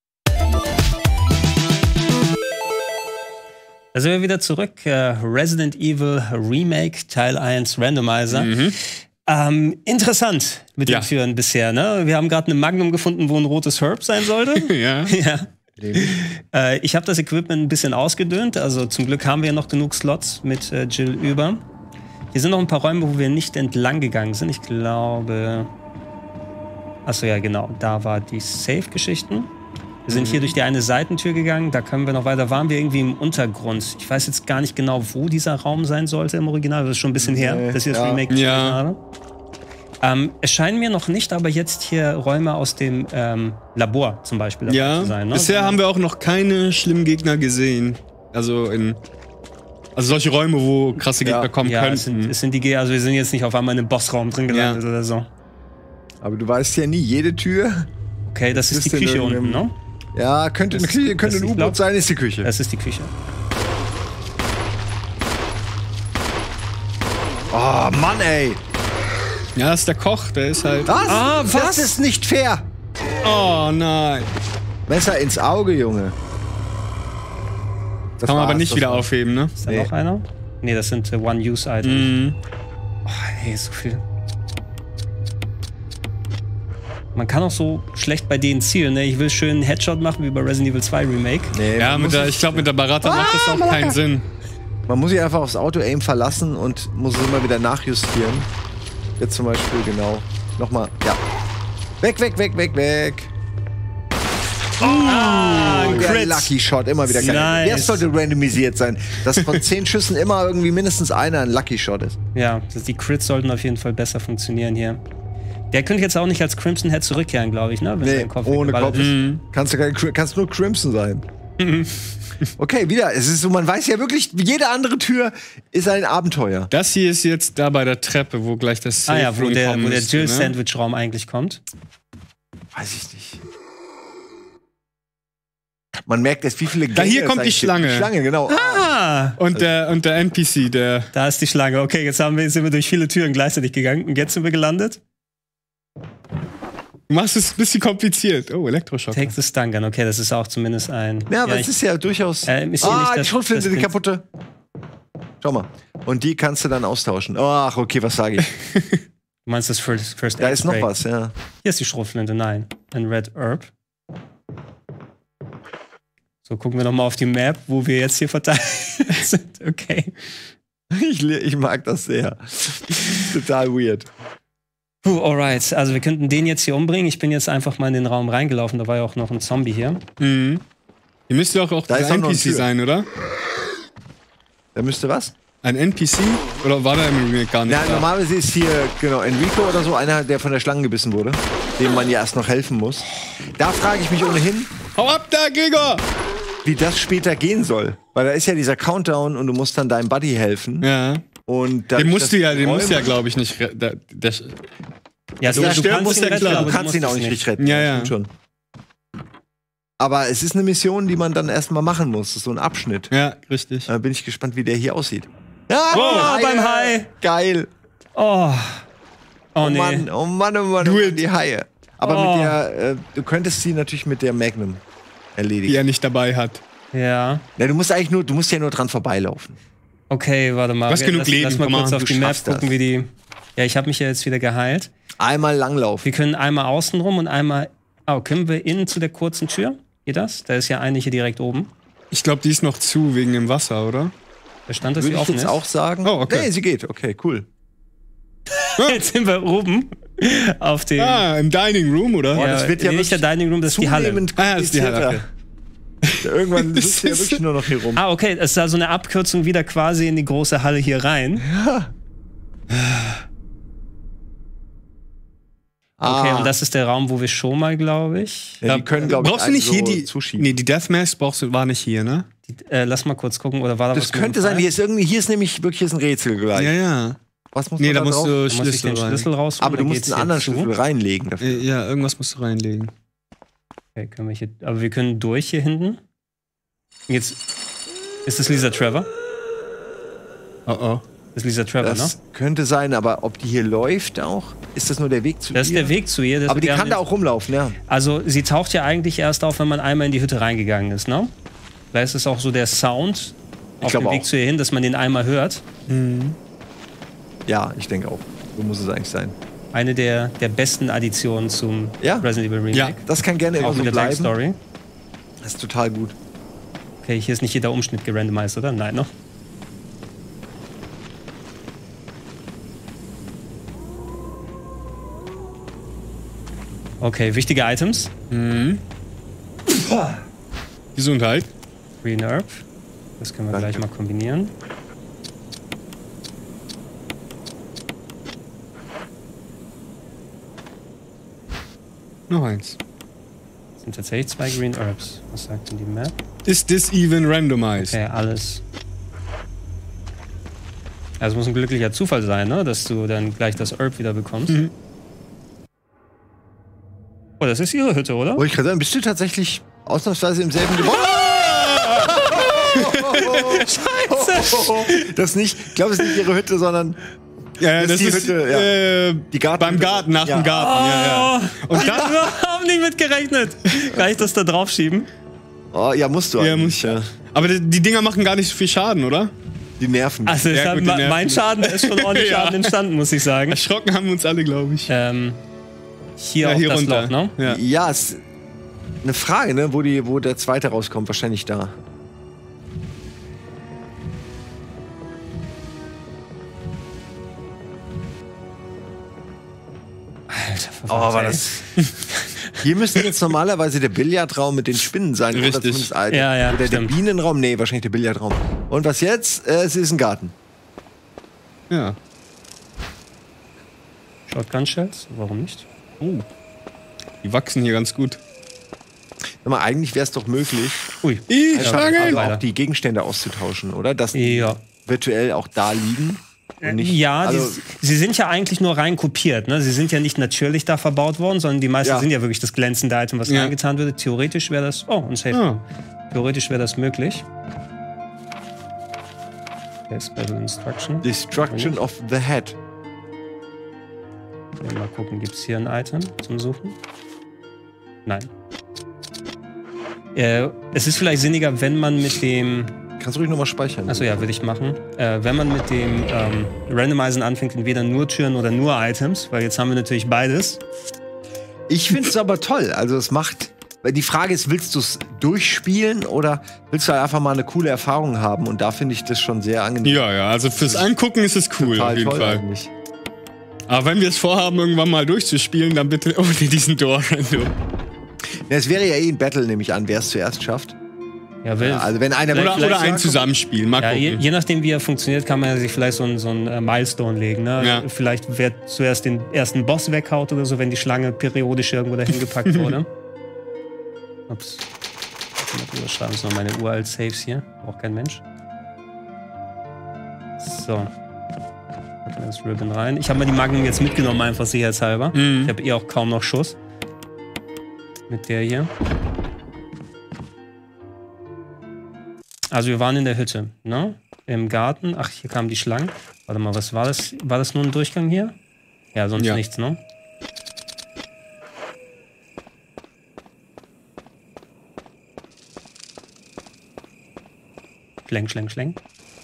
Da sind wir wieder zurück. Resident Evil Remake Teil 1 Randomizer. Interessant mit den Türen bisher, ne? Wir haben gerade eine Magnum gefunden, wo ein rotes Herb sein sollte. Ja. Ich habe das Equipment ein bisschen ausgedünnt. Also zum Glück haben wir ja noch genug Slots mit Jill über. Hier sind noch ein paar Räume, wo wir nicht entlang gegangen sind. Ich glaube... Achso, ja, genau. Da war die Safe-Geschichten. Wir sind hier durch die eine Seitentür gegangen, da können wir noch weiter. Waren wir irgendwie im Untergrund. Ich weiß jetzt gar nicht genau, wo dieser Raum sein sollte im Original. Das ist schon ein bisschen her, dass ich das Remake gesehen habe. Es scheinen mir noch nicht, aber jetzt hier Räume aus dem Labor zum Beispiel zu sein. Ne? Bisher haben wir auch noch keine schlimmen Gegner gesehen. Also solche Räume, wo krasse Gegner kommen könnten. Es sind die, also wir sind jetzt nicht auf einmal in einem Bossraum drin gelandet oder so. Aber du weißt ja nie, jede Tür. Okay, das ist die Küche unten, ne? Ja, könnte ein U-Boot sein, ist die Küche. Das ist die Küche. Oh, Mann, ey. Ja, das ist der Koch, der ist halt... Was? Das ist nicht fair. Oh, nein. Messer ins Auge, Junge. Das kann man aber nicht wieder aufheben, ne? Ist da noch einer? Nee, das sind One-Use-Items. Oh, nee, so viel. Man kann auch so schlecht bei denen zielen, ne? Ich will schön einen Headshot machen wie bei Resident Evil 2 Remake. Nee, ja, ich glaube, mit der Barata macht das auch keinen Sinn. Man muss sich einfach aufs Auto-Aim verlassen und muss es immer wieder nachjustieren. Jetzt zum Beispiel, genau. Nochmal, ja. Weg. Der Lucky Shot, immer wieder geil. Nice. Der sollte randomisiert sein, dass von 10 Schüssen immer irgendwie mindestens einer ein Lucky Shot ist. Ja, die Crits sollten auf jeden Fall besser funktionieren hier. Der könnte jetzt auch nicht als Crimson Head zurückkehren, glaube ich, ne? Wenn Nee, ohne Kopf. Kannst nur Crimson sein. Okay, wieder. Es ist so, man weiß ja wirklich, jede andere Tür ist ein Abenteuer. Das hier ist jetzt da bei der Treppe, wo gleich das Safe wo der müsste, Jill-Sandwich-Raum eigentlich kommt. Weiß ich nicht. Man merkt jetzt, wie viele Da hier kommt die Schlange. Die Schlange, genau. Und der NPC, der. Da ist die Schlange. Okay, jetzt sind wir durch viele Türen gleichzeitig gegangen und jetzt sind wir gelandet. Du machst es ein bisschen kompliziert. Oh, Elektroschocker. Take the Stun Gun. Okay, das ist auch zumindest ein. Ja, aber es ist ja durchaus. Ist hier nicht die Schrotflinte, die kaputte. Schau mal. Und die kannst du dann austauschen. Ach, okay, was sage ich? Du meinst das First Aid Da ist noch Spray. was, ja. Hier ist die Schrotflinte, nein. Ein Red Herb. So, gucken wir noch mal auf die Map, wo wir jetzt hier verteilt sind. Okay. Ich mag das sehr. Total weird. Alright, also wir könnten den jetzt hier umbringen. Ich bin jetzt einfach mal in den Raum reingelaufen. Da war ja auch noch ein Zombie hier. Mhm. Hier müsste auch da der NPC sein, oder? Da müsste was? Ein NPC? Oder war der im Remake gar nicht? Ja, normalerweise ist hier, genau, Enrico oder so, einer, der von der Schlange gebissen wurde. Dem man ja erst noch helfen muss. Da frage ich mich ohnehin. Hau ab da, Gregor! Wie das später gehen soll. Weil da ist ja dieser Countdown und du musst dann deinem Buddy helfen. Ja. Und den musst du ja, glaube ich, nicht. Ja, du kannst ihn auch nicht richtig retten. Ja. Schon. Aber es ist eine Mission, die man dann erstmal machen muss. Das ist so ein Abschnitt. Ja, richtig. Da bin ich gespannt, wie der hier aussieht. Beim Hai! Geil! Oh nee. Mann, oh Mann, die Haie. Aber mit der, du könntest sie natürlich mit der Magnum erledigen. Die er nicht dabei hat. Ja. Ja, du musst ja nur dran vorbeilaufen. Okay, warte mal. Du hast genug Leben. Lass mal kurz auf die Map schaffst das. gucken, wie die. Ja, ich habe mich ja jetzt wieder geheilt. Einmal langlaufen. Wir können einmal außen rum und einmal. Oh, können wir innen zu der kurzen Tür? Geht das? Da ist ja eine hier direkt oben. Ich glaube, die ist noch zu wegen dem Wasser, oder? Da stand, dass Würde sie ich offen jetzt ist. auch sagen. Oh, okay. Nee, sie geht. Okay, cool. Jetzt sind wir oben auf dem. Im Dining Room, oder? Ja, das wird ja nicht der Dining Room, das ist die Halle. Das ist die Halle. Okay. Irgendwann sitzt ja wirklich nur noch hier rum. Ah, okay, es ist also eine Abkürzung wieder quasi in die große Halle hier rein. Ja. Okay, und das ist der Raum, wo wir schon mal, glaube ich. Ja, die können, glaube ich, brauchst du nicht so hier die. zuschieben. Nee, die Deathmask war nicht hier, ne? Lass mal kurz gucken, oder war da was? Das könnte sein, hier ist nämlich wirklich ein Rätsel gleich. Ja. Was muss Nee, man da musst drauf? du Da muss ich den Schlüssel raus. Aber du musst einen anderen Schlüssel reinlegen dafür. Ja, irgendwas musst du reinlegen. Okay, können wir hier. Aber wir können durch hier hinten. Jetzt. Ist das Lisa Trevor? Oh. Das ist Lisa Trevor, Das ne? könnte sein, aber ob die hier läuft auch? Ist das nur der Weg zu ihr? Das ist der Weg zu ihr. Aber die kann da auch rumlaufen, ja. Also, sie taucht ja eigentlich erst auf, wenn man einmal in die Hütte reingegangen ist, ne? Da ist es auch so der Sound auf dem Weg zu ihr hin, dass man den einmal hört. Mhm. Ja, ich denke auch. So muss es eigentlich sein. Eine der besten Additionen zum Resident Evil Remake. Ja, das kann gerne immer auch so mit der bleiben. Backstory. Das ist total gut. Okay, hier ist nicht jeder Umschnitt gerandomized, oder? Nein, noch. Okay, wichtige Items. Gesundheit. Green Herb. Das können wir gleich mal kombinieren. Noch eins. Das sind tatsächlich 2 Green Herbs. Was sagt denn die Map? Is this even randomized? Okay, alles. Also muss ein glücklicher Zufall sein, ne? Dass du dann gleich das Herb wieder bekommst. Mhm. Oh, das ist ihre Hütte, oder? Wollte ich gerade sagen, bist du tatsächlich ausnahmsweise im selben Gebäude? Scheiße! Das nicht, ich glaube, es ist nicht ihre Hütte, sondern Ja, das die ist Hütte, die beim Garten, nach dem Garten. Ja. Und dann haben nicht mit gerechnet. Kann ich das da drauf schieben? Oh, ja, musst du Ja, eigentlich. muss ich. Ja. Aber die Dinger machen gar nicht so viel Schaden, oder? Die nerven. Also Ja, gut, die nerven. mein Schaden ist schon ordentlich Ja. Schaden entstanden, muss ich sagen. Erschrocken haben wir uns alle, glaube ich. Hier Ja, auch hier das runter. Loch, ne? Ja. Ja, ist eine Frage, ne, wo der zweite rauskommt. Wahrscheinlich da. Alter, Oh, war das. Hier müsste jetzt normalerweise der Billardraum mit den Spinnen sein. Richtig. Oder zumindest ein. Ja, ja, oder der stimmt. Bienenraum. Nee, wahrscheinlich der Billardraum. Und was jetzt? Es ist ein Garten. Ja. Shotgun Shells? Warum nicht? Oh. Die wachsen hier ganz gut. Sag mal, eigentlich wäre es doch möglich, Ui. Also auch die Gegenstände auszutauschen, oder? Dass die virtuell auch da liegen. Und nicht, sie sind ja eigentlich nur rein kopiert. Ne? Sie sind ja nicht natürlich da verbaut worden, sondern die meisten sind ja wirklich das glänzende Item, was reingetan würde. Theoretisch wäre das... Oh, ein Safe. Theoretisch wäre das möglich. Battle Instruction. Destruction of the Head. Mal gucken, gibt es hier ein Item zum Suchen? Nein. Es ist vielleicht sinniger, wenn man mit dem... Kannst du ruhig nochmal speichern? Achso, ja, würde ich machen. Wenn man mit dem Randomizen anfängt, entweder nur Türen oder nur Items, weil jetzt haben wir natürlich beides. Ich finde es aber toll. Also es macht... Die Frage ist, willst du es durchspielen oder willst du halt einfach mal eine coole Erfahrung haben? Und da finde ich das schon sehr angenehm. Ja, also fürs Angucken ist es cool, auf jeden Fall. Eigentlich. Aber wenn wir es vorhaben, irgendwann mal durchzuspielen, dann bitte ohne diesen Door-Random. Ja, es wäre ja ein Battle, nehme ich an, wer es zuerst schafft. Ja, also wenn einer oder ein Zusammenspiel. Mal gucken. Je nachdem, wie er funktioniert, kann man ja sich vielleicht so ein Milestone legen. Ne? Ja. Vielleicht wer zuerst den ersten Boss weghaut oder so, wenn die Schlange periodisch irgendwo dahin gepackt wurde. Ups. Ich schreibe jetzt noch meine uralt Saves hier. Braucht kein Mensch. So. Das Ribbon rein. Ich habe mal die Magnum jetzt mitgenommen, einfach sicherheitshalber. Ich habe auch kaum noch Schuss. Mit der hier. Also wir waren in der Hütte, ne? Im Garten. Ach, hier kamen die Schlangen. Warte mal, was war das? War das nur ein Durchgang hier? Ja, sonst nichts, ne? Schlenk.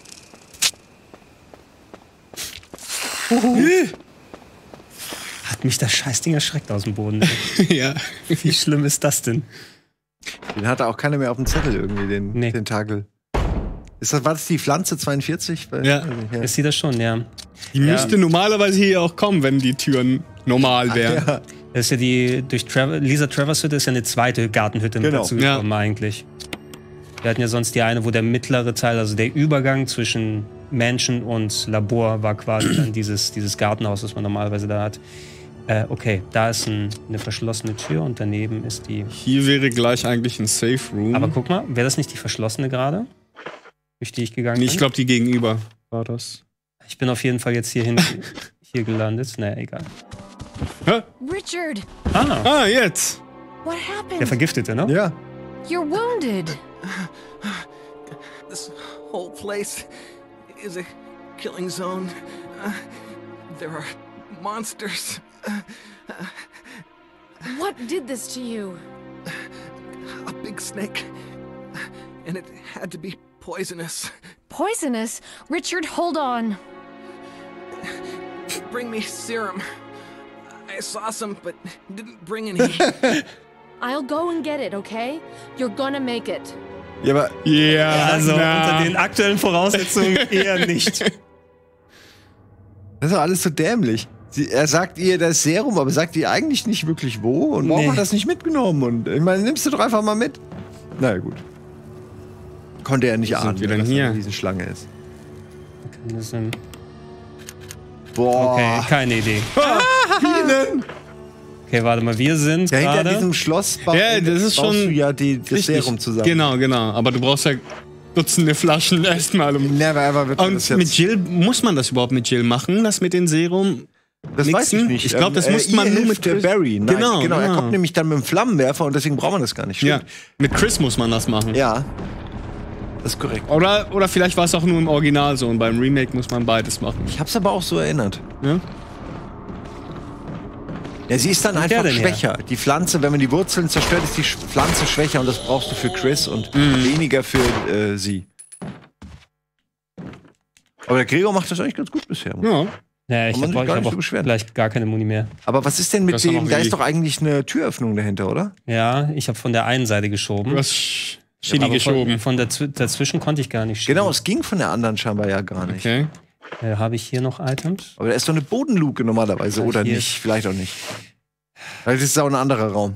Hat mich das Scheißding erschreckt aus dem Boden. Ja. Wie schlimm ist das denn? Den hatte auch keiner mehr auf dem Zettel irgendwie, den Tentakel. War das die Pflanze 42? Ja. Ist sie das schon, ja. Die müsste normalerweise hier auch kommen, wenn die Türen normal wären. Ja. Das ist ja die, durch Lisa Travers Hütte ist ja eine zweite Gartenhütte mit dazu gekommen eigentlich. Wir hatten ja sonst die eine, wo der mittlere Teil, also der Übergang zwischen Mansion und Labor war quasi dann dieses Gartenhaus, das man normalerweise da hat. Okay, da ist eine verschlossene Tür und daneben ist die... Hier wäre gleich eigentlich ein Safe Room. Aber guck mal, wäre das nicht die verschlossene gerade? Durch die ich gegangen bin? Ich glaube, die gegenüber war das. Ich bin auf jeden Fall jetzt hier gelandet. Naja, egal. Hä? Richard! Jetzt! What happened? Der Vergiftete, ne? Ja. You're wounded. This whole place is a killing zone. There are monsters. What did this to you? A big snake. And it had to be poisonous. Poisonous? Richard, hold on. Bring me serum. I saw some, but didn't bring any. I'll go and get it, okay? You're gonna make it. Ja, aber... Also unter den aktuellen Voraussetzungen eher nicht. Das ist doch alles so dämlich. Er sagt ihr das Serum, aber sagt ihr eigentlich nicht wirklich wo. Und warum hat das nicht mitgenommen? Und ich meine, nimmst du doch einfach mal mit. Na ja, gut. Konnte er nicht ahnen, wie denn hier eine Riesenschlange ist. Boah. Okay, keine Idee. Bienen! Okay, warte mal, wir sind ja, gerade... hinter diesem Schloss das ist schon du ja das Serum zusammen. Genau. Aber du brauchst ja Dutzende Flaschen erstmal. Never ever wird und das jetzt mit Jill, muss man das überhaupt mit Jill machen, das mit den Serum? Das mixen? Weiß ich nicht. Ich glaube, das muss man nur mit Chris. Barry. Nein, genau. Ja. Er kommt nämlich dann mit dem Flammenwerfer und deswegen braucht man das gar nicht. Stimmt. Ja, mit Chris muss man das machen. Ja, das ist korrekt. Oder vielleicht war es auch nur im Original so und beim Remake muss man beides machen. Ich hab's aber auch so erinnert. Ja? Ja, sie ist dann einfach schwächer. Die Pflanze, wenn man die Wurzeln zerstört, ist die Pflanze schwächer und das brauchst du für Chris und weniger für sie. Aber der Gregor macht das eigentlich ganz gut bisher. Ja, ich habe gleich gar keine Muni mehr. Aber was ist denn mit dem, da ist doch eigentlich eine Türöffnung dahinter, oder? Ja, ich habe von der einen Seite geschoben. Du hast Chili geschoben. Von dazwischen konnte ich gar nicht schieben. Genau, es ging von der anderen scheinbar ja gar nicht. Okay. Habe ich hier noch Items? Aber da ist doch eine Bodenluke normalerweise, oder nicht? Vielleicht auch nicht. Vielleicht ist es auch ein anderer Raum.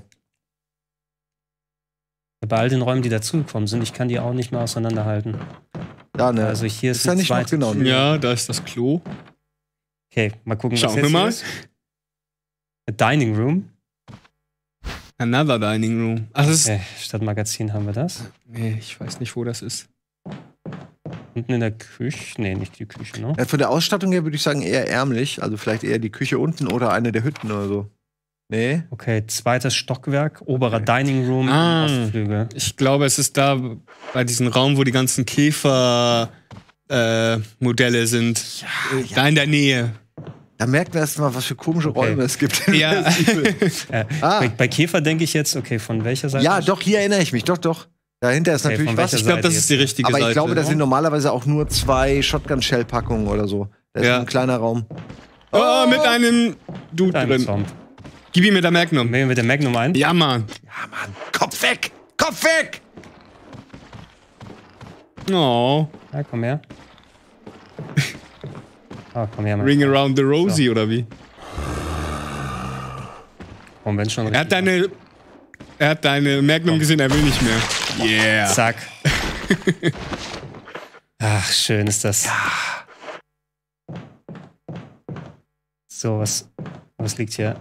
Bei all den Räumen, die dazugekommen sind, ich kann die auch nicht mehr auseinanderhalten. Ja, ne. Also hier ist ja nicht noch genau. Ja, da ist das Klo. Okay, mal gucken, was jetzt ist. A Dining Room. Another Dining Room. Ach, das Okay, statt Magazin haben wir das. nee, ich weiß nicht, wo das ist. Unten in der Küche. Nee, nicht die Küche, ne? Von der Ausstattung her würde ich sagen eher ärmlich. Also vielleicht eher die Küche unten oder eine der Hütten oder so. Nee. Okay, zweites Stockwerk, oberer Dining Room, Ostflügel. Ich glaube, es ist da bei diesem Raum, wo die ganzen Käfer Modelle sind. Da in der Nähe. Da merkt man erst mal, was für komische Räume es gibt. Ja. Bei Käfer denke ich jetzt, okay, von welcher Seite? Ja, doch, hier erinnere ich mich. Doch. Dahinter ist natürlich von was. welcher Ich glaube, das Seite ist die richtige Aber Seite. ich glaube, da sind normalerweise auch nur 2 Shotgun-Shell-Packungen oder so. Das ist ein kleiner Raum. Oh, mit einem Dude Ein drin. Zombie. Gib ihm mit der Magnum. Nehmen wir den Magnum ein? Ja, Mann. Ja, Mann. Kopf weg! Kopf weg! Oh. Ja, komm her. Ah, komm her, Mann. Ring around the Rosie, oder wie? Und wenn schon Er hat deine Magnum gesehen, er will nicht mehr. Yeah. Zack. Ach, schön ist das. So, was liegt hier?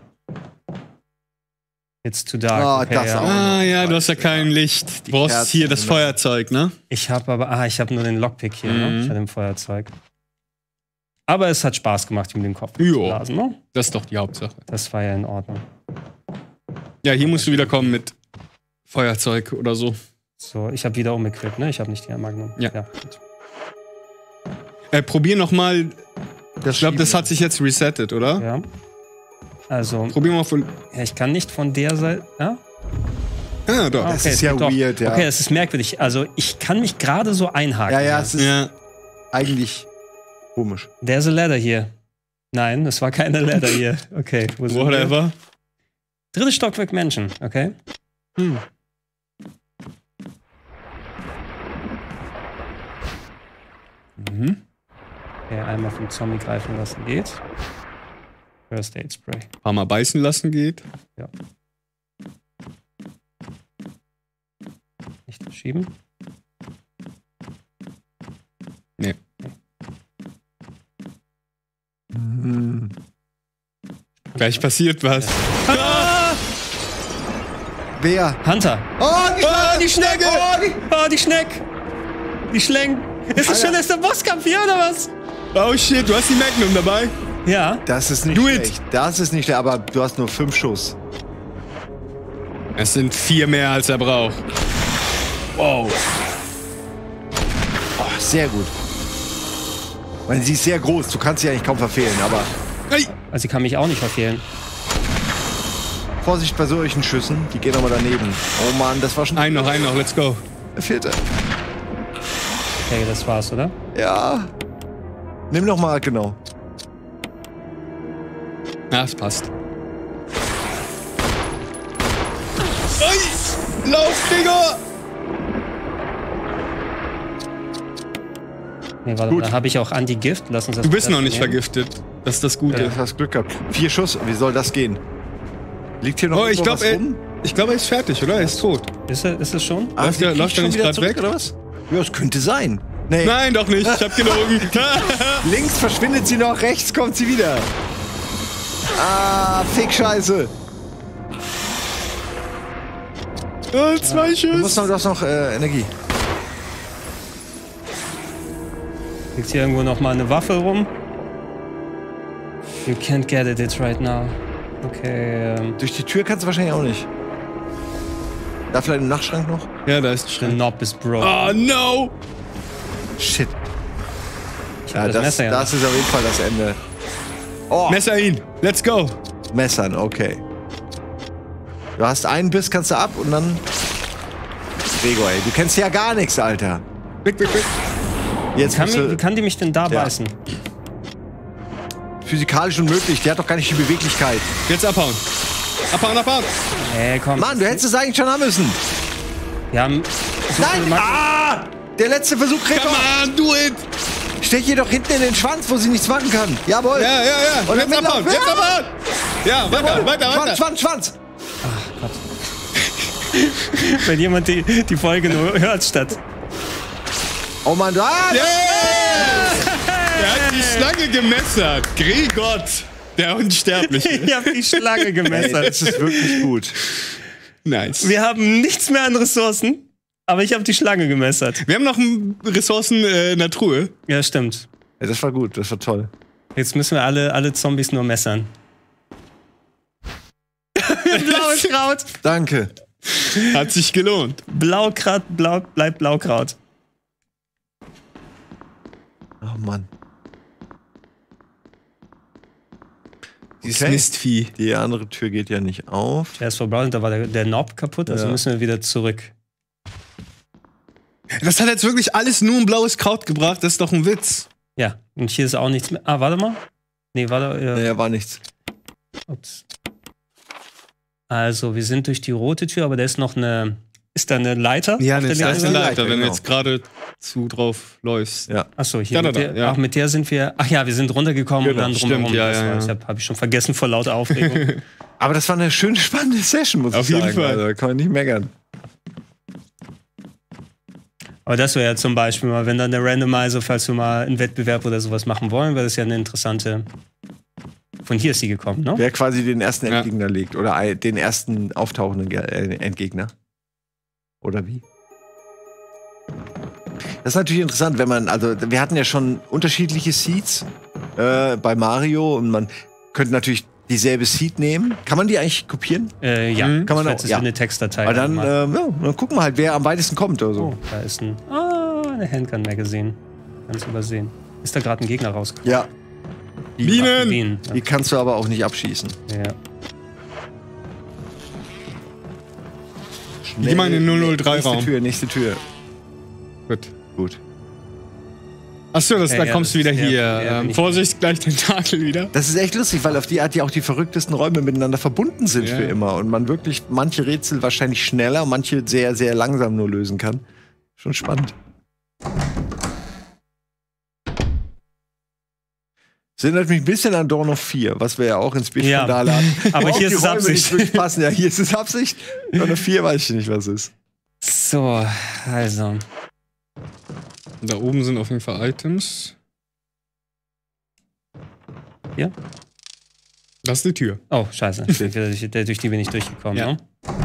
It's too dark. Oh, Okay, das ja. auch. Ah, ja, du hast ja kein Licht. Du brauchst Kerzen, hier das genau. Feuerzeug, ne? Ich habe nur den Lockpick hier, ne? Ich hatte ein Feuerzeug. Aber es hat Spaß gemacht, ihm den Kopf zu Jo. blasen, ne? Das ist doch die Hauptsache. Das war ja in Ordnung. Ja, hier musst du wieder kommen mit Feuerzeug oder so. So, ich habe wieder umequipped, ne? Ich habe nicht die Magnum. Ja. Gut. Probier nochmal. Ich glaube, das hat sich jetzt resettet, oder? Ja. Also, Probier mal von. ja, ich kann nicht von der Seite. Ja? Ah, doch. Das ist ja doch. weird, ja. Okay, das ist merkwürdig. Also, ich kann mich gerade so einhaken. Ja, es ist Ja. eigentlich komisch. There's a ladder hier. Nein, es war keine Ladder hier. Okay, wo sind wir? Whatever. Drittes Stockwerk Menschen, okay? Okay, einmal vom Zombie greifen lassen geht. First Aid Spray. Paar Mal beißen lassen geht. Ja. Nicht verschieben. Nee. Gleich passiert was. Wer? Hunter! Oh, die Schnecke! Oh, die Schneck! Die Schlenk! Ist das Alter. schon erst der Bosskampf hier, oder was? Oh shit, du hast die Magnum dabei? Ja. Das ist nicht Do it. schlecht. Das ist nicht schlecht, aber du hast nur 5 Schuss. Es sind 4 mehr, als er braucht. Wow. Oh, sehr gut. Weil sie ist sehr groß, du kannst sie eigentlich kaum verfehlen, aber Hey. Also, sie kann mich auch nicht verfehlen. Vorsicht bei solchen Schüssen, die gehen aber daneben. Oh Mann, das war schon Ein noch, let's go. der 4. Okay, das war's, oder? Ja. Nimm noch mal, genau. Ja, es passt. Hey. Lauf, Digga! Nee, warte mal, da habe ich auch Anti-Gift. Lass uns das Du bist noch nehmen. nicht vergiftet. Das ist das Gute. Du hast Glück gehabt. 4 Schuss, wie soll das gehen? Liegt hier noch Oh, ich irgendwo glaube, was rum? er ist fertig, oder? Er ist tot. Ist es schon? Ah, läuft die der- fliegt läuft der schon nicht wieder grad zurück, weg? oder was? Ja, es könnte sein. Nee. Nein, doch nicht. Ich hab gelogen. Links verschwindet sie noch, rechts kommt sie wieder. Ah, Fick-Scheiße. 2 Du Schuss. hast noch Energie. Liegt hier irgendwo noch mal eine Waffe rum? You can't get it right now. Okay, Durch die Tür kannst du wahrscheinlich auch nicht. Da vielleicht im Nachtschrank noch? Ja, da ist the Schritt. knob is broken. Oh, no! Shit. Ich Ja, hab das Messer ja ist auf jeden Fall das Ende. Oh, Messer ihn. Let's go. Messern, okay. Du hast einen Biss, kannst du ab und dann... Gregor, ey, du kennst ja gar nichts, Alter. Quick. Jetzt musst Wie du, kann die mich denn da Ja. beißen? physikalisch unmöglich, der hat doch gar nicht die Beweglichkeit. Jetzt abhauen. Abhauen. Komm. Mann, du hättest es eigentlich schon haben müssen. Wir haben so Nein! viele Ah! Der letzte Versuch, Gregor! Come on, do it! Stech ihr doch hinten in den Schwanz, wo sie nichts machen kann. Jawohl! Ja. Und Jetzt dann abhauen. mitlauf- Jetzt abhauen. Ja, weiter. Schwanz! Wenn jemand die Folge nur hört statt. Oh Mann, Er hat die Schlange gemessert. Gregor. Der Unsterbliche. Ich habe die Schlange gemessert. Das ist wirklich gut. Nice. Wir haben nichts mehr an Ressourcen, aber ich habe die Schlange gemessert. Wir haben noch Ressourcen in der Truhe. Ja, stimmt. Ja, das war gut, das war toll. Jetzt müssen wir alle Zombies nur messern. Blaues Kraut. Danke. Hat sich gelohnt. Blaukraut, bleibt Blaukraut. Oh Mann. Dieses Mistvieh. Die andere Tür geht ja nicht auf. Erst vor Browsing, da war der Knob kaputt, also müssen wir wieder zurück. Das hat jetzt wirklich alles nur ein blaues Kraut gebracht, das ist doch ein Witz. Ja, und hier ist auch nichts mehr. Ah, warte mal. Nee, warte. Ja, war nichts. Ups. Also, wir sind durch die rote Tür, aber da ist noch eine. Ist da eine Leiter? Ja, da ist eine Leiter, Leiter, wenn du genau. jetzt gerade drauf läufst. Ja. Achso, hier. Da, mit der, ja. Ach, mit der sind wir. Ach ja, wir sind runtergekommen Genau, und dann drumherum. stimmt, ja, das ja, war, ja. ich hab ich schon vergessen vor lauter Aufregung. Aber das war eine schöne, spannende Session, muss Auf ich sagen. jeden Fall. Also, da kann man nicht meckern. Aber das wäre ja zum Beispiel mal, wenn dann der Randomizer, falls wir mal einen Wettbewerb oder sowas machen wollen, wäre das ja eine interessante. Von hier ist sie gekommen, ne? Wer quasi den ersten Endgegner legt oder den ersten auftauchenden Endgegner. Oder wie? Das ist natürlich interessant, wenn man, also wir hatten ja schon unterschiedliche Seeds bei Mario und man könnte natürlich dieselbe Seed nehmen. Kann man die eigentlich kopieren? Ja, Kann man auch, das ist eine Textdatei. Aber dann, dann gucken wir halt, wer am weitesten kommt oder so. Oh, da ist eine Handgun-Magazin. Ganz übersehen. Ist da gerade ein Gegner rausgekommen? Ja. Bienen! Die kannst du aber auch nicht abschießen. Ja. Geh mal in den 003-Raum. Nächste Tür. Gut. Achso, da kommst du wieder hier. Vorsicht, gleich Tentakel wieder. Das ist echt lustig, weil auf die Art ja auch die verrücktesten Räume miteinander verbunden sind Ja. für immer. Und man wirklich manche Rätsel wahrscheinlich schneller, manche sehr, sehr langsam nur lösen kann. Schon spannend. Das erinnert mich ein bisschen an Dawn of 4, was wir ja auch ins Speedfinale hatten. Aber Wo hier auch ist es die Räume Absicht. nicht wirklich passen. Ja, hier ist es Absicht. Dawn of 4 weiß ich nicht, was es ist. So, also. Da oben sind auf jeden Fall Items. Ja? Das ist eine Tür. Oh, scheiße. Durch die bin ich durchgekommen, Ja. ne?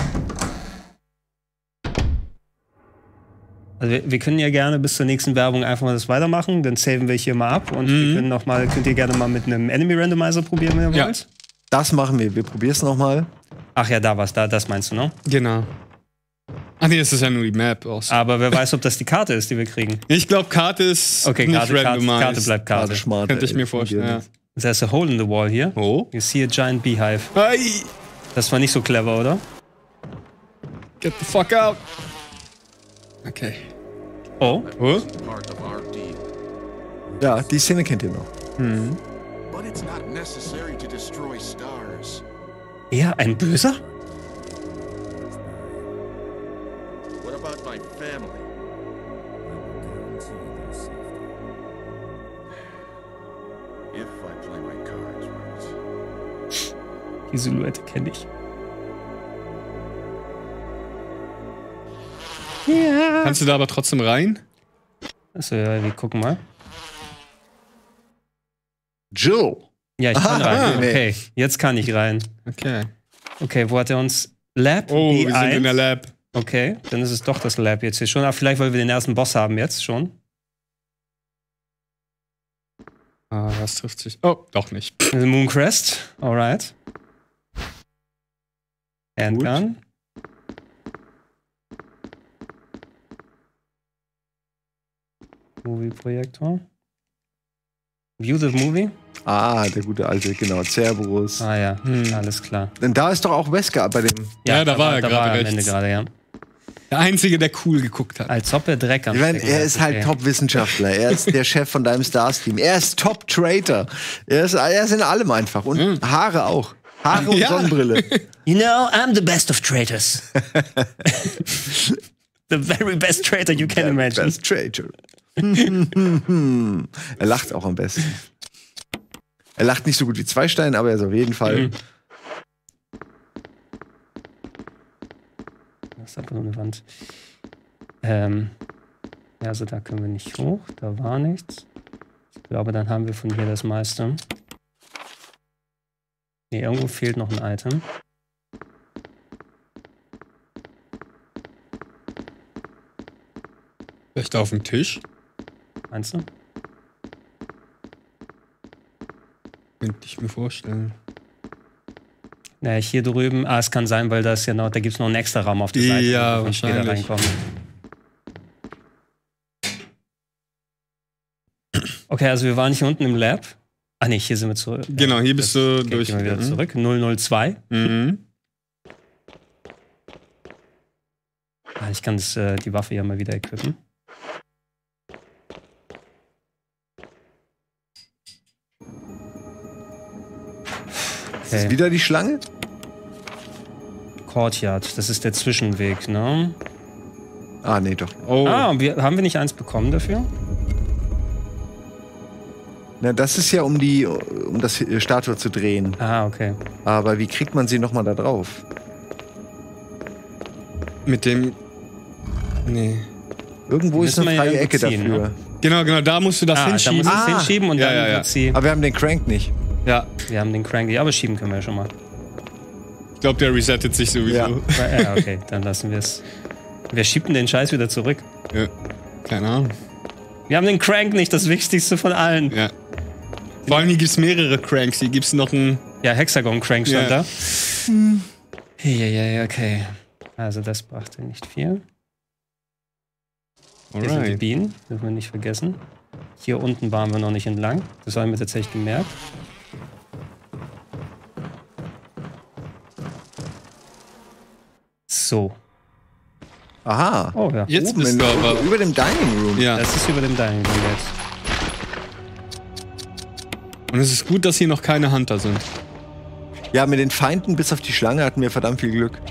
Also wir können ja gerne bis zur nächsten Werbung einfach mal das weitermachen, dann saven wir hier mal ab und wir können noch mal, könnt ihr gerne mal mit einem Enemy Randomizer probieren, wenn ihr Ja. wollt. Das machen wir. Wir probieren es nochmal. Ach ja, da war's, das meinst du, ne? Genau. Ach nee, das ist ja nur die Map aus. Aber wer weiß, ob das die Karte ist, die wir kriegen. Ich glaube, Karte ist Okay, nicht Karte randomized. bleibt Karte. Schmarte, Könnte ich mir vorstellen, ja. There's a hole in the wall here. Oh. You see a giant beehive. Hey, Das war nicht so clever, oder? get the fuck out. Okay. Oh. Oh? Part of our deal. Ja, die Szene kennt ihr noch. But it's not necessary to destroy stars. Er ein Böser? What about my family? If I play my cards right. Die Silhouette kenne ich. Kannst du da aber trotzdem rein? Also, ja, wir gucken mal. Jill. Ja, ich kann rein. nee. Okay, jetzt kann ich rein. Okay. Okay, wo hat er uns? Lab Oh, B1. wir sind in der Lab. Okay, dann ist es doch das Lab jetzt hier schon. Aber vielleicht, weil wir den ersten Boss haben jetzt schon. Ah, was trifft sich? Oh, doch nicht. Also Mooncrest, alright. Handgun. Movie-Projektor. View the Movie. Ah, der gute alte, genau. Cerberus. Ah ja, alles klar. Denn da ist doch auch Wesker bei dem. Ja, da war er gerade am rechts. Ende gerade, ja. Der Einzige, der cool geguckt hat. Als ob er Dreck am Ich meine, Stecken er hat, ist halt okay. Top-Wissenschaftler. Er ist der Chef von deinem Stars-Team. Er ist Top-Traitor. Er ist in allem einfach. Und Haare auch. Haare und Ja. Sonnenbrille. You know, I'm the best of traitors. The very best traitor you can imagine. Best Traitor. Er lacht auch am besten. Er lacht nicht so gut wie Zweistein, aber er ist auf jeden Fall. Das ist aber nur eine Wand. Ja, also da können wir nicht hoch. Da war nichts. Ich glaube, dann haben wir von hier das meiste. Nee, irgendwo fehlt noch ein Item. Vielleicht auf dem Tisch? Meinst du? Könnte ich mir vorstellen. Naja, hier drüben, es kann sein, weil das ja noch, da gibt es noch einen extra Raum auf der Seite, Ja, wo wir später wahrscheinlich. reinkommen. Okay, also wir waren hier unten im Lab. Ah ne, hier sind wir zurück. Genau, hier bist du durch. Gehen wir wieder zurück. 002. Mhm. Ich kann die Waffe ja mal wieder equippen. Ist das wieder die Schlange? Courtyard, das ist der Zwischenweg, ne? Ah, nee, doch. Oh. Haben wir nicht eins bekommen dafür? Na, das ist ja, um das Statue zu drehen. Ah, okay. Aber wie kriegt man sie nochmal da drauf? Mit dem. Nee. Irgendwo ist Müssen eine wir ja freie Ecke irgendwo ziehen, dafür. ne? Genau, da musst du das Da hinschieben. muss es hinschieben und Ja, dann ja, ja. wird sie. Aber wir haben den Crank nicht. Ja, Wir haben den Crank, aber schieben können wir ja schon mal. ich glaube, der resettet sich sowieso. Ja. Ja, okay, dann lassen wir es. Wer schiebt denn den Scheiß wieder zurück? Ja. Keine Ahnung. Wir haben den Crank nicht, das Wichtigste von allen. Ja. Vor allem hier gibt es mehrere Cranks. Hier gibt es noch einen. Ja, Hexagon-Crank stand Ja. da. Ja, okay. Also das brachte nicht viel. Hier sind die Alright. Bienen, dürfen wir nicht vergessen. Hier unten waren wir noch nicht entlang. Das haben wir tatsächlich gemerkt. So. Aha. Oh ja. Jetzt Oben bist du aber. über dem Dining Room. Ja. Das ist über dem Dining Room jetzt. Und es ist gut, dass hier noch keine Hunter sind. Ja, mit den Feinden bis auf die Schlange hatten wir verdammt viel Glück.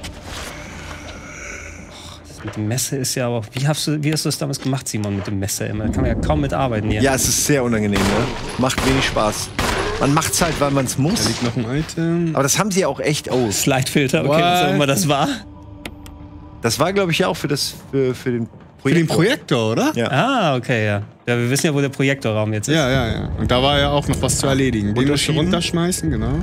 Das mit dem Messer ist ja aber auch. Wie hast du das damals gemacht, Simon, mit dem Messer immer? Da kann man ja kaum mitarbeiten hier. Ja, es ist sehr unangenehm, ne? Macht wenig Spaß. Man macht's halt, weil man es Da muss. liegt noch ein Item. Aber das haben sie ja auch echt. Oh, Slide-Filter, okay, was auch immer das war. das war, glaube ich, ja auch für den Für den Projektor. Projektor, oder? Ja. Ah, okay, ja. Ja, wir wissen ja, wo der Projektorraum jetzt ist. Ja. Und da war ja auch noch was zu erledigen. Den musst du Runterschieben? runterschmeißen, genau.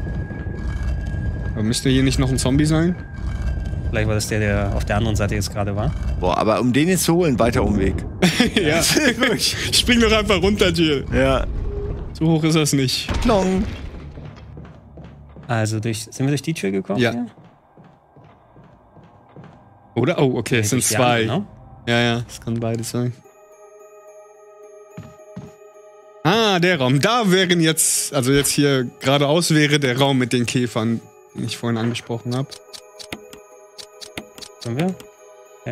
Aber müsste hier nicht noch ein Zombie sein? Vielleicht war das der auf der anderen Seite jetzt gerade war. Boah, aber um den jetzt zu holen, weiter Umweg. Ja. Spring doch einfach runter, Jill. Ja. So hoch ist das nicht. Klong. Also sind wir durch die Tür gekommen? Ja. Hier? Oder? Oh, okay, es sind Durch die zwei. andere, ne? Ja, es kann beides sein. Ah, der Raum. Da wären jetzt, also jetzt hier geradeaus wäre der Raum mit den Käfern, den ich vorhin angesprochen habe. Sind wir? Ja.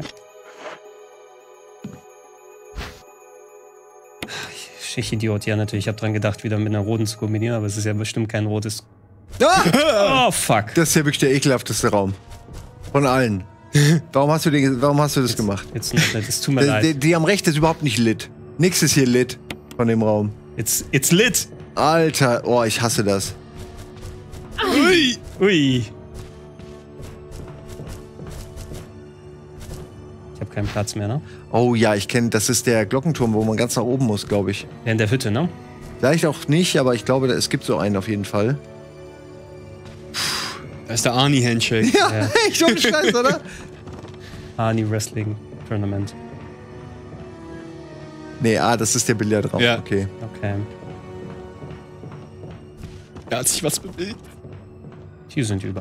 Ich Idiot, ja natürlich. Ich habe dran gedacht, wieder mit einer roten zu kombinieren, aber es ist ja bestimmt kein rotes. Ah! Oh, fuck. Das ist ja wirklich der ekelhafteste Raum. Von allen. Warum hast du das gemacht? Jetzt nicht, es tut mir leid. Die haben recht, das ist überhaupt nicht lit. Nix ist hier lit von dem Raum. It's lit. Alter, oh, ich hasse das. Ui! Ui. Ich habe keinen Platz mehr, ne? Oh ja, ich kenne, das ist der Glockenturm, wo man ganz nach oben muss, glaube ich. Ja, in der Hütte, ne? Vielleicht auch nicht, aber ich glaube, es gibt so einen auf jeden Fall. Da ist der Arnie-Handshake. Ja, echt ohne Scheiß, oder? Arnie Wrestling Tournament. Nee, das ist der Billardraum. Ja. Okay. Okay. Da hat sich was bewegt. Hier sind über.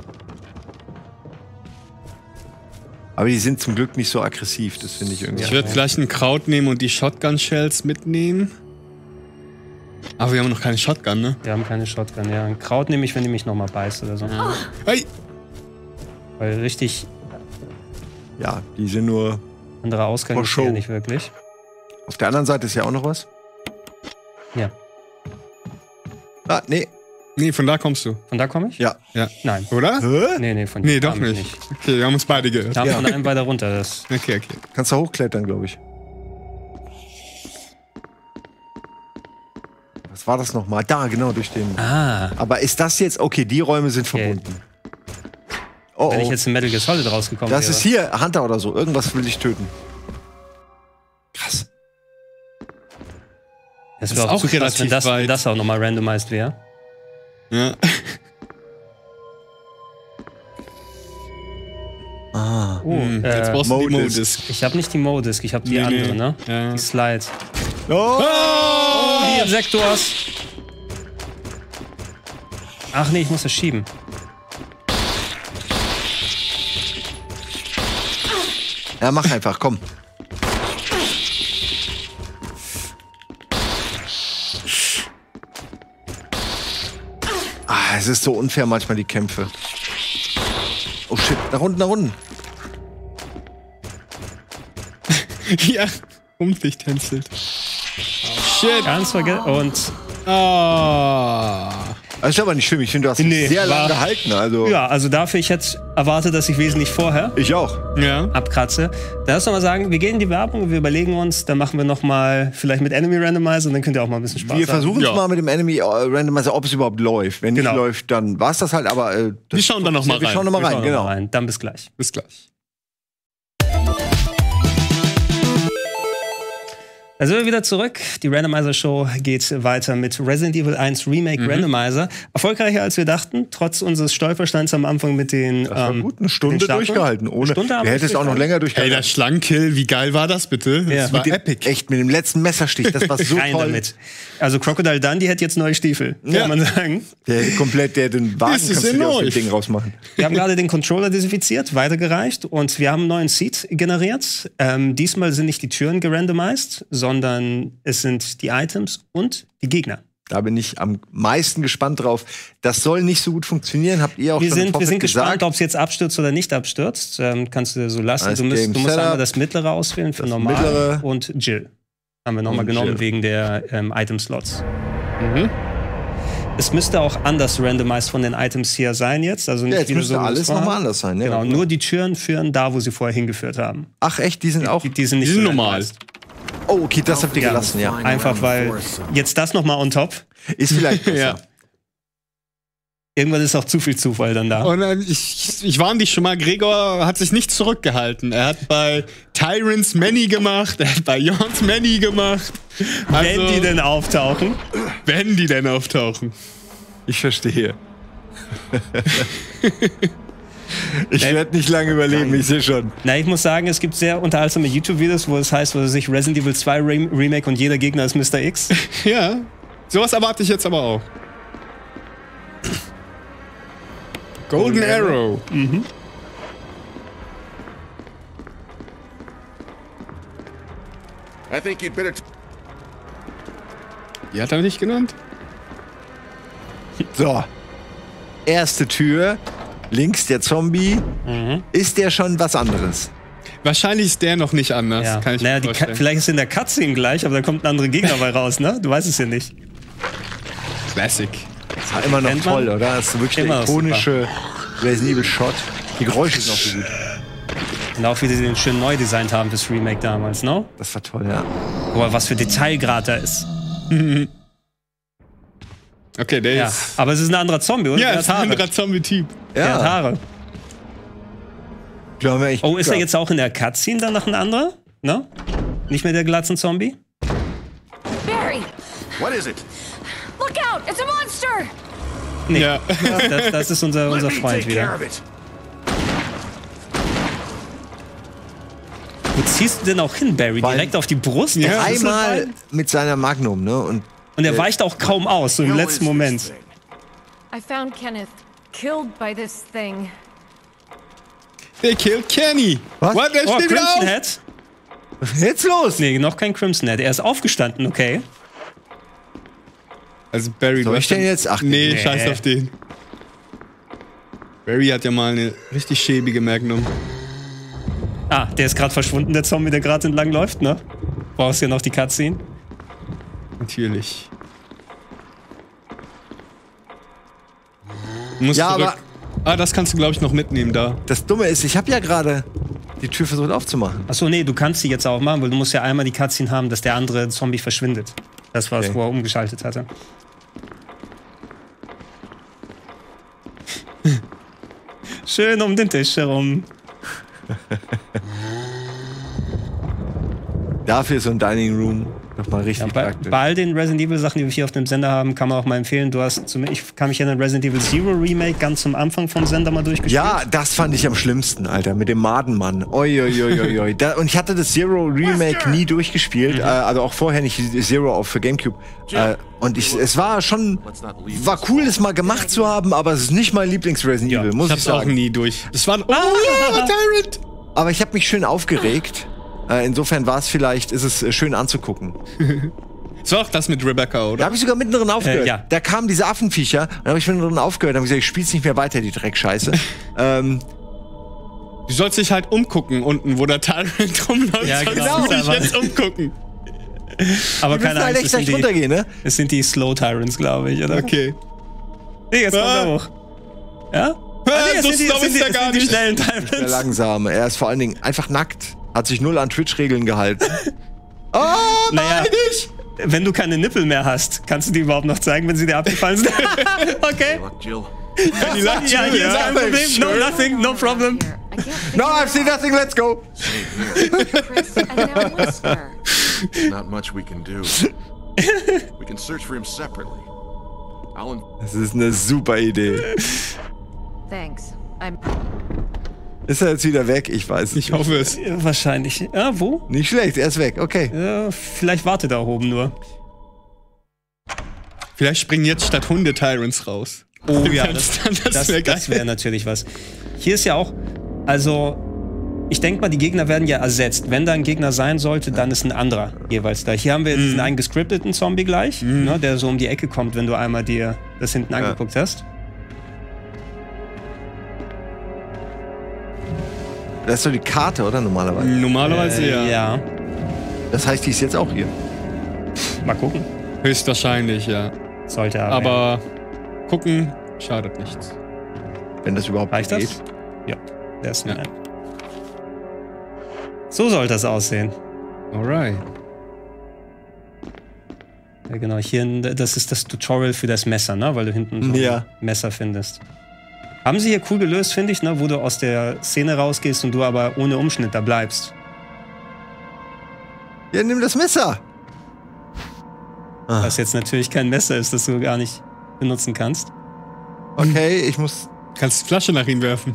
Aber die sind zum Glück nicht so aggressiv, das finde ich irgendwie. Ich würde vielleicht ein Kraut nehmen und die Shotgun-Shells mitnehmen. Aber wir haben noch keine Shotgun, ne? Wir haben keine Shotgun, ja. Ein Kraut nehme ich, wenn die mich nochmal beißt oder so. Hey! Weil richtig Ja, die sind nur. anderer Ausgang For ist hier show. nicht wirklich. Auf der anderen Seite ist ja auch noch was. Ja. Ah, nee. Nee, von da kommst du. Von da komme ich? Ja. Ja. Nein. Oder? Hä? Nee, von Nee, hier doch kam ich nicht. Okay, wir haben uns beide gehört. Da Ja. von einem weiter runter. Das Okay. Kannst du hochklettern, glaube ich. Was war das nochmal? Da, genau, durch den. Aber ist das jetzt. Okay, die Räume sind Okay. verbunden. Oh, wenn ich oh. jetzt in Metal Gear Solid rausgekommen Das wäre. ist hier, Hunter oder so. Irgendwas will dich töten. Krass. Das ist wäre auch auch zu krass, relativ wenn weit. das auch nochmal randomized wäre. Ja. Jetzt brauchst du die Modisk. Modisk. Ich habe nicht die Modisk, ich habe die andere, ne? Ja. Die Slide. Oh! Die Insektors. Ach nee, ich muss das schieben. Ja, mach einfach, komm. Es ist so unfair manchmal, die Kämpfe. Oh shit, nach unten. Ja, sich tänzelt. Shit. Ganz vergessen. Und Das ist aber nicht schlimm, ich finde, du hast sehr lange gehalten. Also. ja, also dafür, ich hätte erwartet, dass ich wesentlich vorher Ich auch. Ja. abkratze. Da lass noch mal sagen, wir gehen in die Werbung, wir überlegen uns, dann machen wir noch mal vielleicht mit Enemy Randomizer und dann könnt ihr auch mal ein bisschen Spaß Wir haben. versuchen es mal mit dem Enemy Randomizer, ob es überhaupt läuft. Wenn nicht läuft, dann war es das halt, aber Wir schauen da noch mal rein. Wir schauen noch mal rein, genau. Dann bis gleich. Bis gleich. Da sind wir wieder zurück. Die Randomizer-Show geht weiter mit Resident Evil 1 Remake Randomizer. Erfolgreicher als wir dachten, trotz unseres Stolpersteins am Anfang mit den Das war gut, eine Stunde durchgehalten. Ohne, Stunde wir hätten es auch noch länger Ey, durchgehalten. der Schlangenkill, wie geil war das bitte? Das war epic. Echt, mit dem letzten Messerstich, das war so Rein toll. damit. Also Crocodile Dundee hat jetzt neue Stiefel, kann man sagen. Der den Wagen Das ist kannst du dir aus dem neu. Ding rausmachen. Wir haben gerade den Controller desinfiziert, weitergereicht und wir haben einen neuen Seed generiert. Diesmal sind nicht die Türen gerandomized, sondern es sind die Items und die Gegner. Da bin ich am meisten gespannt drauf. Das soll nicht so gut funktionieren, habt ihr auch Wir schon im sind Vorfeld gespannt, gesagt. ob es jetzt abstürzt oder nicht abstürzt. Kannst du so lassen. Als Du musst Game einmal Setup, das mittlere auswählen für das normal mittlere. und Jill. Haben wir nochmal Und genommen Jill. wegen der Item-Slots. Es müsste auch anders randomized von den Items hier sein jetzt. Also nicht Ja, jetzt wieder müsste so, wie es alles war. nochmal anders sein. Ja. Genau, nur die Türen führen da, wo sie vorher hingeführt haben. Ach echt, die sind auch... Die sind nicht Die sind so normal. randomized. Oh, okay, das habt ihr gelassen, ja. Einfach weil jetzt das nochmal on top. Ist vielleicht besser. Ja. Irgendwann ist auch zu viel Zufall dann da. Und ich warne dich schon mal, Gregor hat sich nicht zurückgehalten. Er hat bei Tyrants Many gemacht, er hat bei Jorns Many gemacht. Also, Wenn die denn auftauchen. wenn die denn auftauchen. Ich verstehe. Ich werde nicht lange überleben, ich sehe schon. Na, ich muss sagen, es gibt sehr unterhaltsame YouTube-Videos, wo es heißt, wo sich Resident Evil 2 Remake und jeder Gegner ist Mr. X. Ja, sowas erwarte ich jetzt aber auch. Golden Arrow. I think you'd better Die hat er nicht genannt? So. Erste Tür. Links der Zombie. Ist der schon was anderes? Wahrscheinlich ist der noch nicht anders. Ja. Kann ich Naja, mir vorstellen. vielleicht ist in der Cutscene gleich, aber da kommt ein anderer Gegner bei raus, ne? Du weißt es ja nicht. Classic. Das war immer noch Kennt man? toll, oder? Das ist wirklich Immer der noch ikonische Resident Evil Shot. Die Geräusche sind auch so gut. Und auch wie sie den schön neu designt haben fürs Remake damals, ne? Das war toll, ja. Guck mal, was für Detailgrad da ist. Okay, der Ja. ist. Aber es ist ein anderer Zombie, oder? Ja, Der ist hat ein Haare. anderer Zombie-Typ. Der hat Haare. Da haben wir echt Oh, ist er Glück jetzt auch in der Cutscene dann noch ein anderer? Ne? Nicht mehr der glatzen Zombie? Barry! What is it? Look out! It's a monster! Nee. Ja. Das ist unser Let me Freund take care wieder. of it. Wo ziehst du denn auch hin, Barry? Weil- Direkt auf die Brust? Ja. Auf den Einmal Schlüsselbein? mit seiner Magnum, ne? Und Und er weicht auch kaum aus, so im Hell letzten is this Moment. thing? I found Kenneth killed by this thing. They killed Kenny. Was? What? Der Oh, steht wieder Crimson auf. Head? jetzt los! Nee, noch kein Crimson Head. Er ist aufgestanden, okay. Also Barry, Soll du ich hast den ja- jetzt? Ach, nee, nee. scheiß auf den. Barry hat ja mal eine richtig schäbige Magnum. Ah, der ist gerade verschwunden, der Zombie, der gerade entlang läuft, ne? Brauchst ja noch die Cutscene. Natürlich. Du musst Ja, zurück. aber Das kannst du, glaube ich, noch mitnehmen da. das Dumme ist, ich habe ja gerade die Tür versucht aufzumachen. Achso, nee, du kannst sie jetzt auch machen, weil du musst ja einmal die Cutscene haben, dass der andere Zombie verschwindet. Das war es, Okay. wo er umgeschaltet hatte. Schön um den Tisch herum. Dafür ist so ein Dining Room nochmal richtig praktisch. Bei all den Resident Evil Sachen, die wir hier auf dem Sender haben, kann man auch mal empfehlen. Ich kann mich erinnern, Resident Evil Zero Remake ganz zum Anfang vom Sender mal durchgespielt. Ja, das fand ich am schlimmsten, Alter, mit dem Madenmann. Oi. Und ich hatte das Zero Remake nie durchgespielt, also auch vorher nicht Zero auf für GameCube. Und es war cool, das mal gemacht zu haben, aber es ist nicht mein Lieblings-Resident Evil, muss ich sagen. Ich hab's auch nie durch. Das war Tyrant! Aber ich habe mich schön aufgeregt. Insofern ist es schön anzugucken. Das war auch das mit Rebecca, oder? Da habe ich sogar mittendrin aufgehört. Ja. Da kamen diese Affenviecher, und da habe ich mittendrin aufgehört. Da habe ich gesagt, ich spiel's nicht mehr weiter, die Dreckscheiße. Du sollst dich halt umgucken unten, wo der Tyrant rumläuft. Ja, genau. Sollst du dich jetzt umgucken. Aber Die keine müssen halt Angst, echt gleich runtergehen, ne? es sind die Slow Tyrants, glaube ich, oder? Okay. Nee, jetzt kommt er hoch. Ja? Nee, so slow ist er gar die nicht. schnellen Der Tyrants. langsame. Er ist vor allen Dingen einfach nackt. Hat sich null an Twitch-Regeln gehalten. Oh, Naja, wenn du keine Nippel mehr hast, kannst du die überhaupt noch zeigen, wenn sie dir abgefallen sind? Okay. Look, Jill. Die sagt Ja, hier ist kein Problem. No, nothing, no problem. No, I've seen nothing, let's go! Chris and now Wesker. There's not much we can do. We can search for him separately. Das ist eine super Idee. Thanks. Ist er jetzt wieder weg? Ich weiß es Ich hoffe es. Ja, wahrscheinlich. Ja, wo? nicht. Schlecht, er ist weg, okay. Ja, vielleicht wartet er oben nur. Vielleicht springen jetzt statt Hunde Tyrants raus. Oh ja, das wäre geil. das wäre natürlich was. Hier ist ja auch, also, ich denke mal, die Gegner werden ja ersetzt. Wenn da ein Gegner sein sollte, dann ist ein anderer jeweils da. Hier haben wir diesen einen gescripteten Zombie gleich, ne, der so um die Ecke kommt, wenn du einmal dir das hinten angeguckt hast. Das ist so die Karte, oder? Normalerweise. Normalerweise ja. Das heißt, die ist jetzt auch hier. Mal gucken. Höchstwahrscheinlich, ja. Sollte Aber gucken schadet nichts. Wenn das überhaupt reicht geht. das? Ja, der ist ein. So soll das aussehen. Alright. Ja, genau. Hier, das ist das Tutorial für das Messer, ne? Weil du hinten so ein Messer findest. Haben sie hier cool gelöst, finde ich, ne? Wo du aus der Szene rausgehst und du aber ohne Umschnitt da bleibst. Ja, nimm das Messer! Was jetzt natürlich kein Messer ist, das du gar nicht benutzen kannst. Okay, ich muss... Kannst die Flasche nach ihm werfen.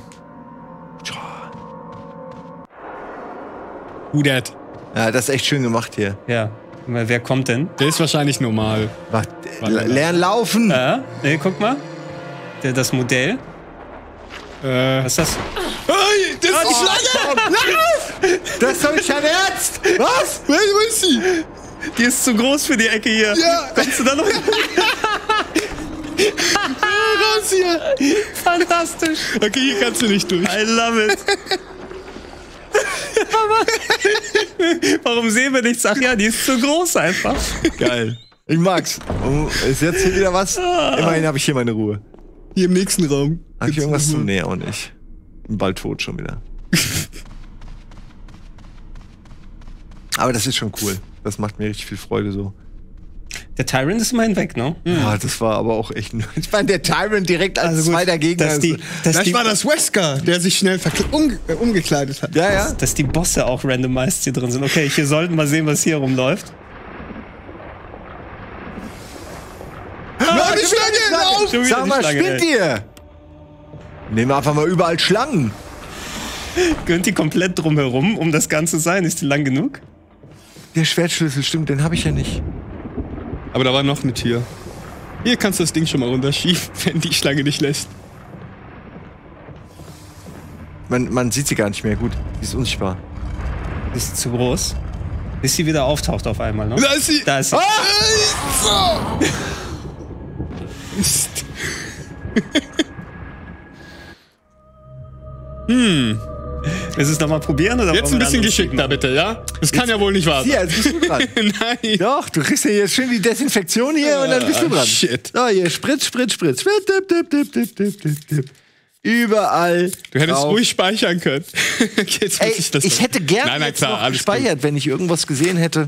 Who dat? Ja, das ist echt schön gemacht hier. Ja. Wer kommt denn? Der ist wahrscheinlich normal. Lern laufen! Nee, guck mal. Das Modell. Was ist das? Hey, das ist die Schlange! Nein! Das ist doch nicht dein Ernst! Was? Wo ist sie? Die ist zu groß für die Ecke hier. Ja. Kommst du da noch? Raus hier! Fantastisch. Okay, hier kannst du nicht durch. I love it. Aber warum sehen wir nichts? Ach ja, die ist zu groß einfach. Geil. Ich mag's. Ist jetzt hier wieder was? Immerhin habe ich hier meine Ruhe. Hier im nächsten Raum. Habe ich irgendwas zum? Nee, auch nicht. Bin bald tot schon wieder. Aber das ist schon cool. Das macht mir richtig viel Freude so. Der Tyrant ist immerhin weg, ne? Ja, das war aber auch echt... Ich meine, der Tyrant direkt als zweiter Gegner. Vielleicht war das Wesker, der sich schnell umgekleidet hat. Ja, ja. Dass die Bosse auch randomized hier drin sind. Okay, hier sollten wir sehen, was hier rumläuft. Ja, die Schlange! Sag mal, spinnt ihr? Nehmen wir einfach mal überall Schlangen. Gönnt die komplett drumherum, um das Ganze sein? Ist die lang genug? Der Schwertschlüssel, stimmt, den habe ich ja nicht. Aber da war noch eine Tür. Hier kannst du das Ding schon mal runterschieben, wenn die Schlange dich lässt. Man sieht sie gar nicht mehr. Gut, sie ist unsichtbar. Ist zu groß. Bis sie wieder auftaucht auf einmal, ne? Da ist sie! Da ist sie. Willst du es nochmal probieren? Oder jetzt ein bisschen geschickter, bitte, ja? Das kann ja wohl nicht wahr sein. Ja, jetzt bist du dran. Nein. Doch, du kriegst ja jetzt schön die Desinfektion hier und dann bist du dran. Shit. So, hier, Spritz. Überall. Du hättest drauf. ruhig speichern können. Jetzt muss das ich hätte gerne nein, jetzt klar, noch alles gespeichert, wenn ich irgendwas gesehen hätte.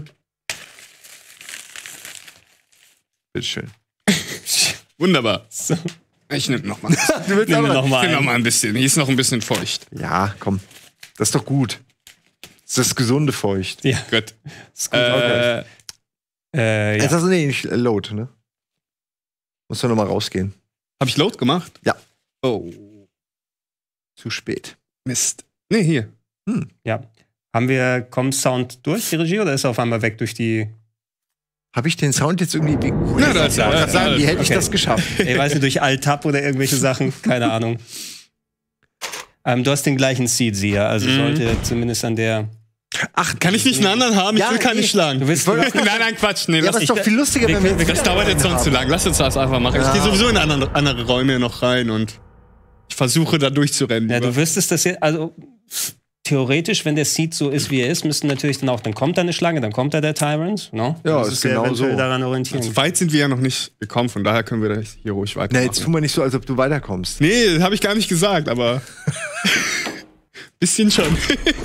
Bitteschön. Wunderbar. So. Ich nehme noch mal. Du willst Nimm aber noch mal Ich nehme noch einen. mal ein bisschen. Hier ist noch ein bisschen feucht. Ja, komm. Das ist doch gut. Das ist das gesunde Feucht. Ja. Gut. Ist gut. Ja. Jetzt hast du nicht Load, ne? Muss doch noch mal rausgehen. Hab ich Load gemacht? Ja. Oh. Zu spät. Mist. Nee, hier. Ja. Haben wir Com-Sound durch, die Regie, oder ist er auf einmal weg durch die... Habe ich den Sound jetzt irgendwie... Na, das sagen, wie hätte ich Okay. das geschafft? Ich weiß nicht, durch Alt-Tab oder irgendwelche Sachen, keine Ahnung. Du hast den gleichen Seed-Seher, also sollte zumindest an der... Ach, Kann ich nicht einen anderen haben? Ich Ja, will keinen nee. schlagen. Du willst- nein, Quatsch. Nee, ja, aber lass ist doch viel lustiger, wenn wir Das dauert jetzt sonst zu lang. Lass uns das einfach machen. Ich gehe sowieso in andere Räume noch rein und ich versuche da durchzurennen. Ja, lieber. du wüsstest das ja, also theoretisch, wenn der Seed so ist, wie er ist, müssten natürlich dann kommt da eine Schlange, dann kommt da der Tyrant. No? Ja, das ist genau eventuell so. daran orientieren. So weit sind wir ja noch nicht gekommen, von daher können wir das hier ruhig Na, weitermachen. jetzt tu mal nicht so, als ob du weiterkommst. Nee, das habe ich gar nicht gesagt, aber bisschen schon.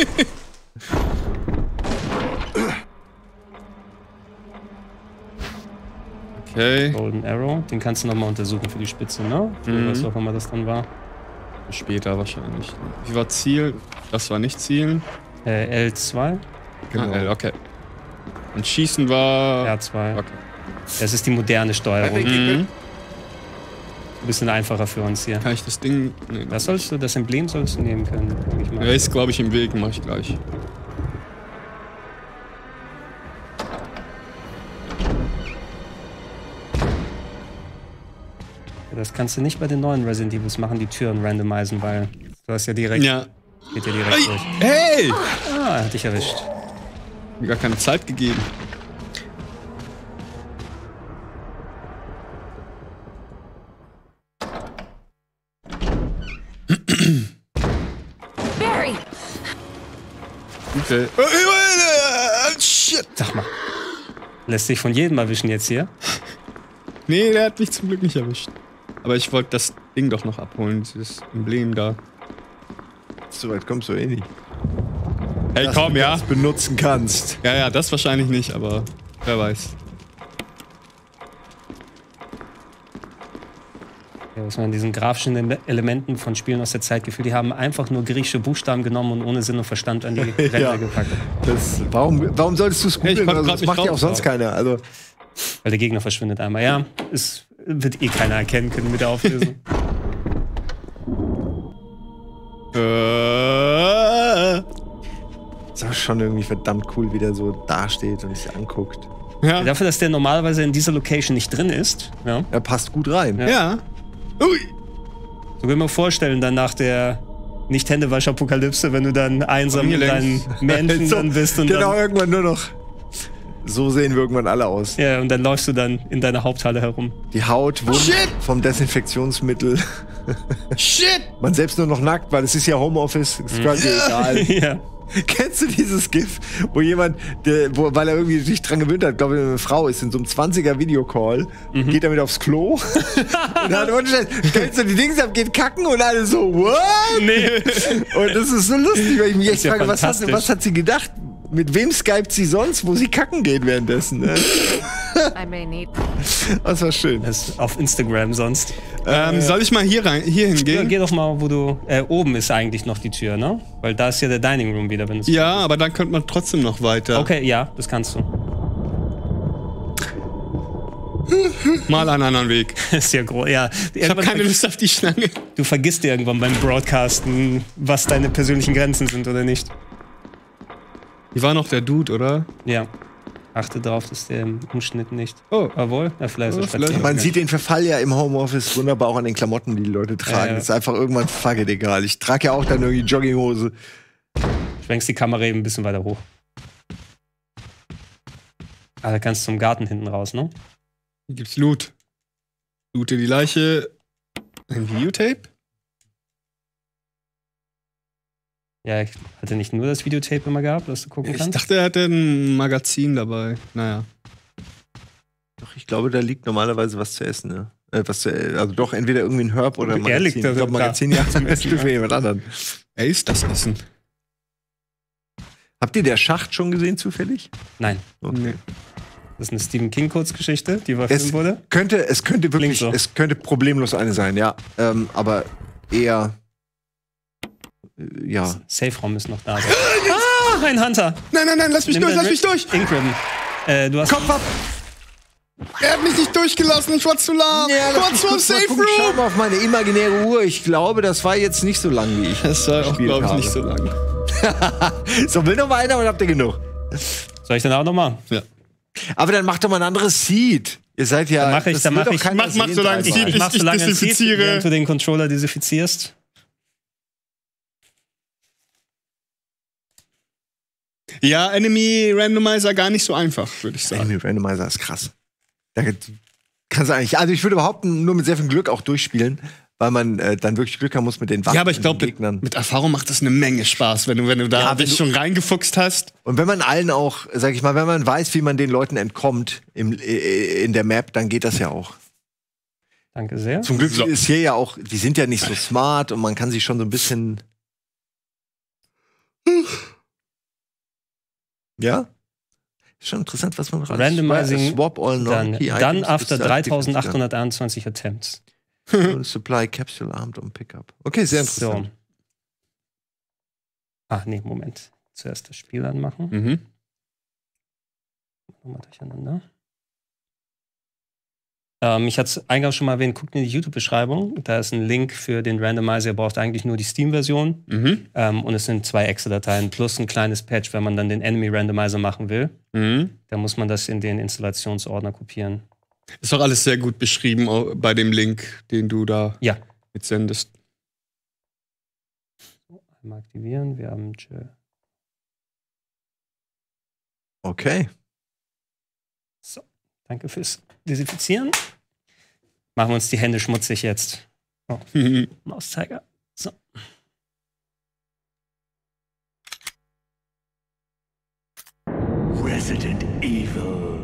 Okay, Golden Arrow, den kannst du nochmal untersuchen für die Spitze, ne? Was auch immer das dann war. später wahrscheinlich. Wie war Ziel? Das war nicht Zielen. L2, Genau. Ah, okay. Und Schießen war... R2. Okay. Das ist die moderne Steuerung. Mhm. Ein bisschen einfacher für uns hier. Kann ich das Ding... Nee, Das Emblem sollst du nehmen können, denke ich mal. ja, ist, glaube ich, im Weg. Mach ich gleich. Das kannst du nicht bei den neuen Resident Evils machen, die Türen randomisieren, weil du hast ja direkt, Ja. geht ja direkt durch. Hey! Ah, hat dich erwischt. Mir gar keine Zeit gegeben. Barry! Okay. Shit! Sag mal. Lässt sich von jedem erwischen jetzt hier. Nee, der hat mich zum Glück nicht erwischt. Aber ich wollte das Ding doch noch abholen, dieses Emblem da. So weit kommst du eh nicht. Hey, Dass komm, du ja. das benutzen kannst. Ja, das wahrscheinlich nicht, aber wer weiß. Ja, was man an diesen grafischen Elementen von Spielen aus der Zeit gefühlt, die haben einfach nur griechische Buchstaben genommen und ohne Sinn und Verstand an die Ränder Ja. gepackt. Warum solltest du es Hey, ich googeln? konnte Also, grad das nicht macht ja auch drauf sonst keiner. Also, Weil der Gegner verschwindet einmal. Ja, es wird eh keiner erkennen können mit der Auflösung. ist auch schon irgendwie verdammt cool, wie der so dasteht und sich anguckt. Ja. Dafür, dass der normalerweise in dieser Location nicht drin ist, ja, Er passt gut rein. Ja. Ui. so kann man vorstellen, dann nach der Nicht-Händewasch-Apokalypse, wenn du dann einsam Hier in deinen längs. Menschen So, dann bist und genau, dann, irgendwann nur noch. So sehen wir irgendwann alle aus. ja, und dann läufst du dann in deiner Haupthalle herum. Die Haut wund Shit! vom Desinfektionsmittel. Shit! Man selbst nur noch nackt, weil es ist ja Homeoffice. Ist quasi egal. Ja. Kennst du dieses GIF, wo jemand, weil er irgendwie sich dran gewöhnt hat, glaube ich, eine Frau ist in so einem 20er Videocall, geht damit aufs Klo und hat stellst du die Dings ab, geht kacken und alle so, what? Nee. Und das ist so lustig, weil ich mich echt ja frage, was fantastisch. hat sie gedacht? Mit wem skypt sie sonst, wo sie kacken geht währenddessen? Ne? I may need. Das war schön. Das ist auf Instagram sonst. Soll ich mal hier Ja, hingehen? geh doch mal, wo du. Oben ist eigentlich noch die Tür, ne? Weil da ist ja der Dining Room wieder, wenn es. Ja, aber dann könnte man trotzdem noch weiter. Okay, ja, das kannst du. Mal einen anderen Weg. ist ja groß. Ja, Ich habe keine Lust auf die Schlange. Du vergisst irgendwann beim Broadcasten, was deine persönlichen Grenzen sind oder nicht. Hier war noch der Dude, oder? Ja. Achte darauf, dass der im Umschnitt nicht. Oh. Jawohl, ja, vielleicht ist er vielleicht. spazieren. Man sieht den Verfall ja im Homeoffice wunderbar auch an den Klamotten, die Leute tragen. Ja. Das ist einfach irgendwann fuck it egal. Ich trage ja auch dann irgendwie Jogginghose. Schwenkst die Kamera eben ein bisschen weiter hoch. Ah, da kannst du zum Garten hinten raus, ne? Hier gibt's Loot. Loote die Leiche. Ein Videotape? Ja, ich hatte nicht nur das Videotape immer gehabt, das du gucken Ich kannst. dachte, er hätte ein Magazin dabei. Naja. Doch, ich glaube, da liegt normalerweise was zu essen, ne? Also doch, entweder irgendwie ein Herb oder ein Er Magazin. liegt da Ich glaube, da. Magazin ja zum Essen für jemand anderen. Er ist das Essen. Habt ihr der Schacht schon gesehen, zufällig? Nein, Okay. das ist eine Stephen King Kurzgeschichte, die Es verfilmt wurde. könnte wirklich, so. es könnte problemlos eine sein, ja. Aber eher, ja. Safe-Raum ist noch da. noch einen Hunter. Nein, lass mich durch. Incribbon. Du hast Kopf ab. Er hat mich nicht durchgelassen, ich war zu lahm. Ja, kurz vorm Safe Ich schau Room. mal auf meine imaginäre Uhr. Ich glaube, das war jetzt nicht so lang, wie ich Das war auch, glaube ich, habe. nicht so lang. So, will noch mal einer oder habt ihr genug? Soll ich dann auch noch mal? Ja. Aber dann macht doch mal ein anderes Seed. Ihr seid ja. Dann mach ich- das dann will mach doch ich- keiner mach sehen, so lange dreimal. Seed. Ich mach so ich lange ein Seed, desinfiziere. während du den Controller desinfizierst. Ja, Enemy Randomizer gar nicht so einfach, würde ich sagen. Enemy Randomizer ist krass. Da kannst du eigentlich. Also ich würde überhaupt nur mit sehr viel Glück auch durchspielen, weil man dann wirklich Glück haben muss mit den Waffen. Ja, aber ich glaube, und den Gegnern. mit Erfahrung macht das eine Menge Spaß, wenn du da Ja, wenn dich du- schon reingefuchst hast. Und wenn man allen auch, sag ich mal, wenn man weiß, wie man den Leuten entkommt in der Map, dann geht das ja auch. Danke sehr. Zum Glück So. ist hier ja auch, die sind ja nicht so smart und man kann sie schon so ein bisschen. Ja? Ist schon interessant, was man noch alles- Randomizing, Swap all Dann, non-key dann items after to self-defense 3821 Attempts. gun. Supply Capsule Armed on Pickup. Okay, sehr So. interessant. Ach nee, Moment. Zuerst das Spiel anmachen. Mhm. Nochmal durcheinander. Ich hatte es eingangs schon mal erwähnt, guckt in die YouTube-Beschreibung. Da ist ein Link für den Randomizer. Ihr braucht eigentlich nur die Steam-Version. Mhm. Und es sind 2 Exe-Dateien plus ein kleines Patch, wenn man dann den Enemy Randomizer machen will. Mhm. Da muss man das in den Installationsordner kopieren. Ist auch alles sehr gut beschrieben auch bei dem Link, den du da Ja. mitsendest. Einmal aktivieren. Wir haben Okay. Danke fürs Desinfizieren. Machen wir uns die Hände schmutzig jetzt. Oh, Mauszeiger. So. Resident Evil.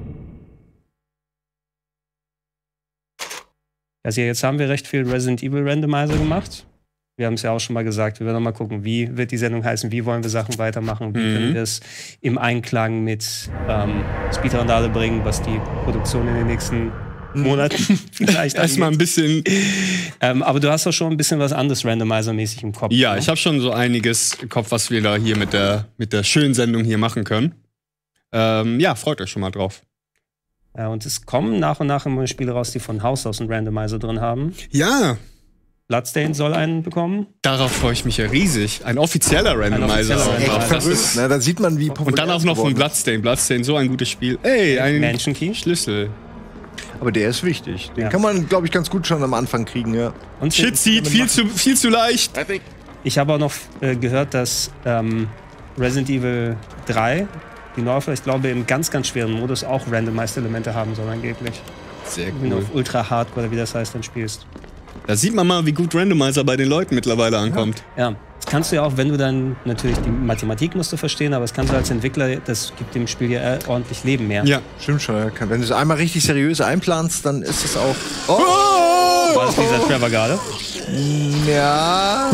Also jetzt haben wir recht viel Resident Evil Randomizer gemacht. Wir haben es ja auch schon mal gesagt, wir werden noch mal gucken, wie wird die Sendung heißen, wie wollen wir Sachen weitermachen, wie können wir es im Einklang mit Speedrandale bringen, was die Produktion in den nächsten Monaten vielleicht Erstmal ein bisschen. aber du hast doch schon ein bisschen was anderes Randomizer-mäßig im Kopf. Ja, ne? ich habe schon so einiges im Kopf, was wir da hier mit der schönen Sendung hier machen können. Ja, freut euch schon mal drauf. Ja, und es kommen nach und nach immer Spiele raus, die von Haus aus einen Randomizer drin haben. Ja, Bloodstained soll einen bekommen. darauf freue ich mich ja riesig. Ein offizieller Randomizer. offizieller auch Randomizer. noch. Das Verrückt, ist, ne? Da sieht man, wie populär und dann auch noch es von geworden ist. Bloodstained. Bloodstained, so ein gutes Spiel. Ey, ein Mansion Key. Schlüssel. Aber der ist wichtig. Den Ja. kann man, glaube ich, ganz gut schon am Anfang kriegen, ja. Und Shit sieht viel zu leicht. I think ich habe auch noch gehört, dass Resident Evil 3, die Neuauflage, ich glaube, im ganz, ganz schweren Modus auch Randomized-Elemente haben soll angeblich. Sehr Wenn du cool. auf Ultra Hardcore, oder wie das heißt, dann spielst. Da sieht man mal, wie gut Randomizer bei den Leuten mittlerweile ankommt. Ja, das kannst du ja auch, wenn du dann natürlich die Mathematik musst du verstehen, aber das kannst du als Entwickler, das gibt dem Spiel ja ordentlich Leben mehr. Ja. Stimmt schon. Ja. Wenn du es einmal richtig seriös einplanst, dann ist es auch. War das dieser Trevor gerade? Ja.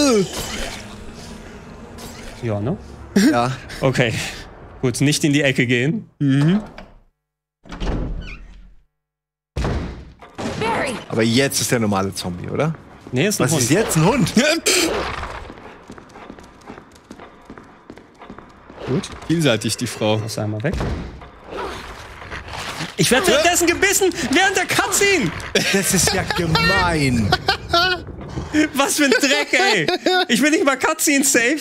Ja, ne? Ja. Okay. Gut, nicht in die Ecke gehen. Barry! Aber jetzt ist der normale Zombie, oder? Nee, ist ein Was Hund. ist jetzt? Ein Hund? Gut, Vielseitig, die Frau. lass einmal weg. Ich werde währenddessen gebissen, während der Cutscene! Das ist ja gemein. Was für ein Dreck, ey! Ich bin nicht mal Cutscene safe.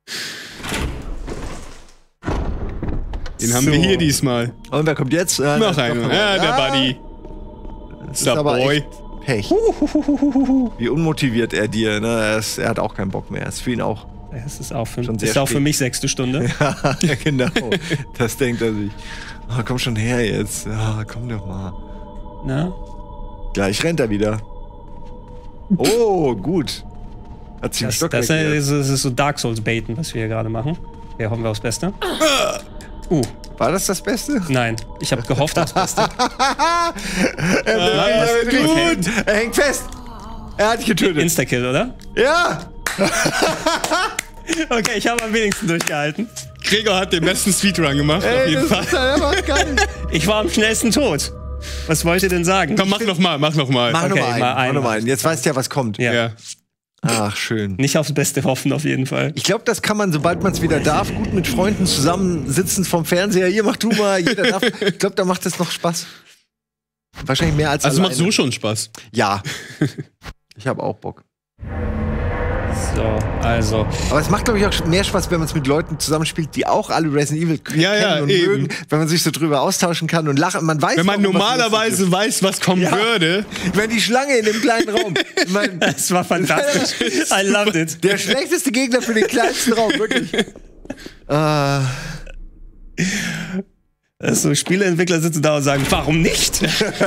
Den haben wir hier diesmal. Und wer kommt jetzt? Noch einer. Ja, der Buddy. Das ist Der aber Boy. echt Pech. Wie unmotiviert er dir, ne? Er hat auch keinen Bock mehr. Ist für ihn auch. Es ist auch für, Schon sehr ist auch für spät. mich 6. Stunde. Ja, genau. Das denkt er sich. Oh, komm schon her jetzt. Ja, komm doch mal. Na? Gleich rennt er wieder. Oh, gut. Hat sich einen Stock Das weggehört. ist so Dark Souls-Baiten, was wir hier gerade machen. Ja, hoffen wir aufs Beste. War das das Beste? Nein, ich habe gehofft aufs Beste. Gut. Er hängt fest. Er hat dich getötet. Insta-Kill, oder? Ja. Okay, ich habe am wenigsten durchgehalten. Gregor hat den besten Speedrun gemacht, auf Ey, jeden das Fall. ist halt einfach geil. Ich war am schnellsten tot. Was wollt ihr denn sagen? Komm, mach noch mal. Mach Okay, nochmal einen. mal einen. Mach noch mal einen. Jetzt weißt du ja, was kommt. Ja. Ja. Ach, schön. Nicht aufs Beste hoffen, auf jeden Fall. Ich glaube, das kann man, sobald man es wieder darf, gut mit Freunden zusammensitzen vom Fernseher. Hier, mach du mal, jeder darf. Ich glaube, da macht das noch Spaß. Wahrscheinlich mehr als Also alleine. macht so schon Spaß. Ja. Ich habe auch Bock. So, also. Aber es macht, glaube ich, auch mehr Spaß, wenn man es mit Leuten zusammenspielt, die auch alle Resident Evil kennen und eben. mögen, wenn man sich so drüber austauschen kann und lachen. Man weiß, wenn man normalerweise weiß, was kommen würde. Wenn die Schlange in dem kleinen Raum. Das war fantastisch. I loved it. Der schlechteste Gegner für den kleinsten Raum, wirklich. So, Spieleentwickler sitzen da und sagen, warum nicht?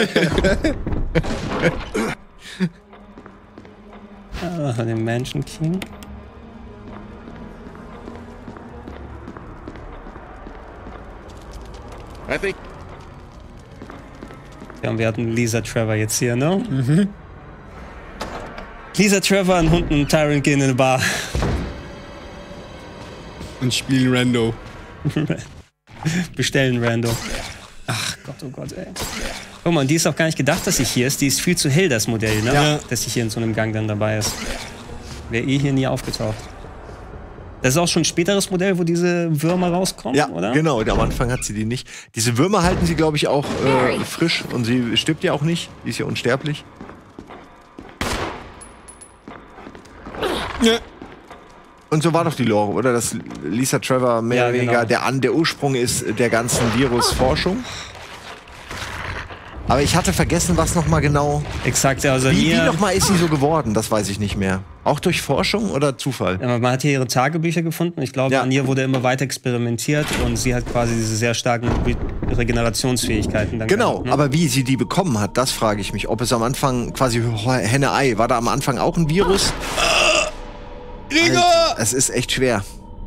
Den Mansion King. I think. Ja, und wir hatten Lisa Trevor jetzt hier, ne? Mhm. Lisa Trevor, ein Hund und Tyrant gehen in eine Bar. Und spielen Rando. Bestellen Rando. Ach Gott, oh Gott, ey. Guck mal, und die ist auch gar nicht gedacht, dass sie hier ist. Die ist viel zu hell, das Modell, ne? Ja. Dass sie hier in so einem Gang dann dabei ist. Wäre hier nie aufgetaucht. Das ist auch schon ein späteres Modell, wo diese Würmer rauskommen, Ja, oder? genau. Am Anfang hat sie die nicht. Diese Würmer halten sie, glaube ich, auch frisch. Und sie stirbt ja auch nicht. Die ist ja unsterblich. Ja. Und so war doch die Lore, oder? Dass Lisa Trevor mehr oder weniger der Ursprung ist der ganzen Virusforschung. Aber ich hatte vergessen, was nochmal genau. Exakt, also Wie nochmal ist sie so geworden? Das weiß ich nicht mehr. Auch durch Forschung oder Zufall? Ja, man hat hier ihre Tagebücher gefunden. Ich glaube, an ihr wurde immer weiter experimentiert und sie hat quasi diese sehr starken Regenerationsfähigkeiten dann Genau, gehabt, ne? aber wie sie die bekommen hat, das frage ich mich. Ob es am Anfang quasi Henne-Ei, war da am Anfang auch ein Virus? Alter, es ist echt schwer.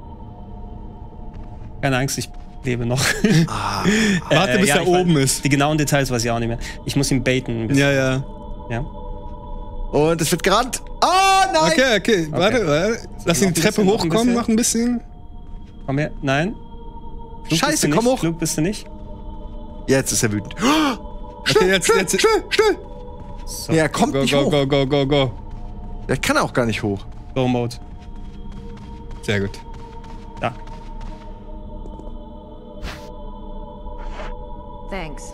Keine Angst, ich lebe noch. Warte, bis er oben ist. Die genauen Details weiß ich auch nicht mehr. Ich muss ihn baiten. Ja. Und es wird gerannt. Oh, nein! Okay. Warte. Lass ihn die Treppe hochkommen, noch ein bisschen. Komm her. Nein. Flug Scheiße, komm hoch. Flug bist du nicht. Jetzt ist er wütend. Okay, schnell. So. Ja, er kommt nicht hoch. Go. Der kann auch gar nicht hoch. Go-Mode. Sehr gut. Da. Thanks.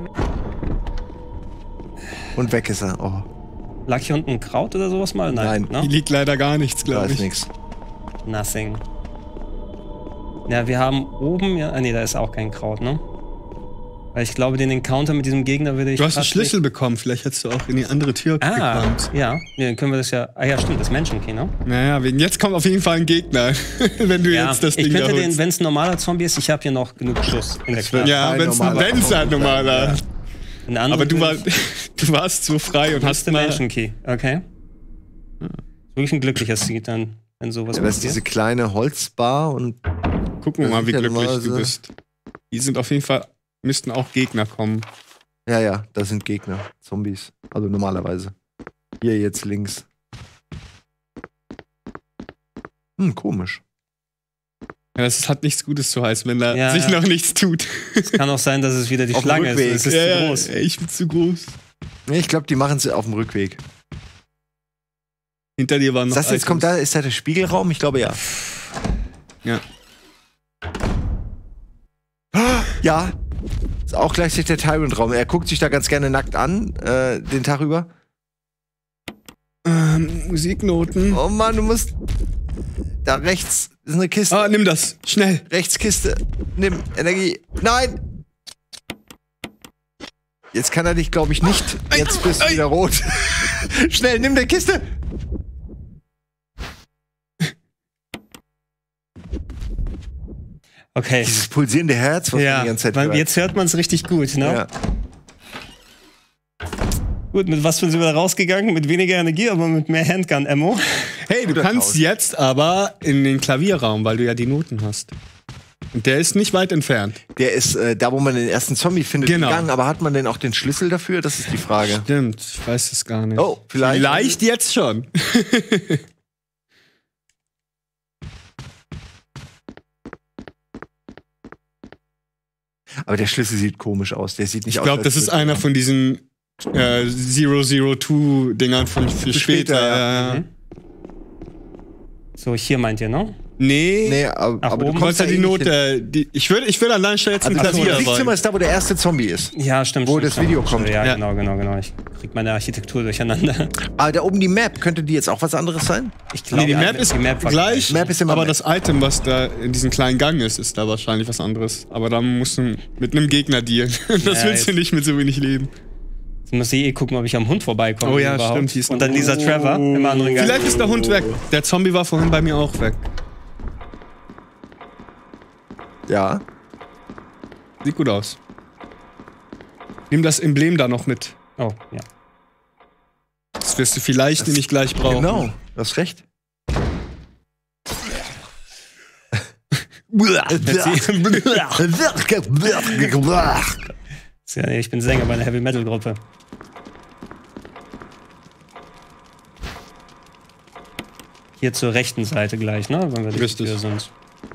Und weg ist er. Oh. Lag hier unten ein Kraut oder sowas mal? Nein. Hier liegt leider gar nichts, Da glaube ist ich. nichts. Nothing. Ja, wir haben oben, nee, da ist auch kein Kraut, ne? Weil ich glaube, den Encounter mit diesem Gegner würde ich. Du hast einen Schlüssel bekommen, vielleicht hättest du auch in die andere Tür gekommen. Ja, dann können wir das ja. Ah ja, stimmt, das Mansion Key, ne? Naja, jetzt kommt auf jeden Fall ein Gegner, wenn du jetzt das Ding ich könnte da holst. wenn es ein normaler Zombie ist, ich habe hier noch genug Schuss in der Klasse. Ja, wenn es ein normaler. Aber du warst so frei und hast den Mansion Key, okay. Wirklich ein glücklicher Seed dann, wenn sowas Ja, das ist diese kleine Holzbar und. Gucken wir mal, wie ja glücklich normalerweise- du bist. Die sind auf jeden Fall, müssten auch Gegner kommen. Ja, das sind Gegner. Zombies. Also normalerweise. Hier jetzt links. Komisch. Ja, das hat nichts Gutes zu heißen, wenn da sich noch nichts tut. Es kann auch sein, dass es wieder die Auf dem Schlange ist. Rückweg. Es ist zu groß. Ich bin zu groß. Nee, ich glaube, die machen es auf dem Rückweg. Hinter dir waren noch Ist das jetzt, ist da der Spiegelraum? Ich glaube ja. Ja. Ja. Ist auch gleichzeitig der Tyrant-Raum. Er guckt sich da ganz gerne nackt an, den Tag über. Musiknoten. Oh Mann, du musst. Da rechts ist eine Kiste. Ah, nimm das. Schnell. Rechts Kiste. Nimm Energie. Nein! Jetzt kann er dich, glaube ich, nicht. Jetzt bist du wieder rot. Schnell, nimm die Kiste! Okay. Dieses pulsierende Herz, was man die ganze Zeit hört. Jetzt hört man es richtig gut, ne? Ja. Gut, mit was sind wir da rausgegangen? Mit weniger Energie, aber mit mehr Handgun-Ammo. Hey, du kannst jetzt aber in den Klavierraum, weil du ja die Noten hast. Und der ist nicht weit entfernt. Der ist da, wo man den ersten Zombie findet, Genau. gegangen. Aber hat man denn auch den Schlüssel dafür? Das ist die Frage. Stimmt, ich weiß es gar nicht. Oh, vielleicht. Vielleicht jetzt schon. Aber der Schlüssel sieht komisch aus. Der sieht nicht aus. Ich glaube, als das ist würde- einer von diesen 002-Dingern für später. später, Ja. So, hier meint ihr, ne? Nee, aber oben. du kommst ja die Note. Ich will an deiner Stelle jetzt ein Klavier das Musikzimmer ist da, wo der erste Zombie ist. Ja, stimmt. Wo das Video kommt. Ja, genau. Ich krieg meine Architektur durcheinander. Aber da oben die Map, könnte die jetzt auch was anderes sein? Ich glaube, die Map ist gleich, Map ist immer aber Map. das Item, was da in diesem kleinen Gang ist da wahrscheinlich was anderes. Aber da musst du mit einem Gegner dealen. Das willst du nicht mit so wenig Leben. Jetzt muss ich gucken, ob ich am Hund vorbeikomme. Oh ja, überhaupt. stimmt. Und dann dieser Trevor im anderen Gang. Vielleicht ist der Hund weg. Der Zombie war vorhin bei mir auch weg. Ja. Sieht gut aus. Nimm das Emblem da noch mit. Oh, ja. Das wirst du vielleicht nicht gleich brauchen. Genau, du hast recht. Ja, ich bin Sänger bei einer Heavy-Metal-Gruppe. Hier zur rechten Seite gleich, ne? Wenn wir Richtig. Hier sind.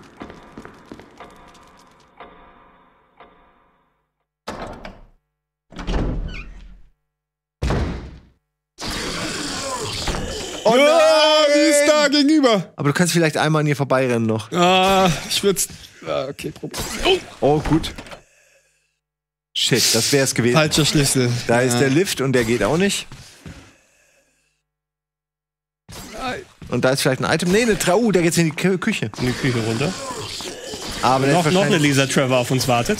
Oh nein! Die ist da gegenüber. Aber du kannst vielleicht einmal an ihr vorbeirennen noch. Ich würd's. Okay, probier. Oh, gut. Shit, das wär's gewesen. Falscher Schlüssel. Da ist der Lift und der geht auch nicht. Und da ist vielleicht ein Item. Nee, eine Trau, da geht's in die Küche. In die Küche runter. Aber Noch eine Lisa Trevor auf uns wartet.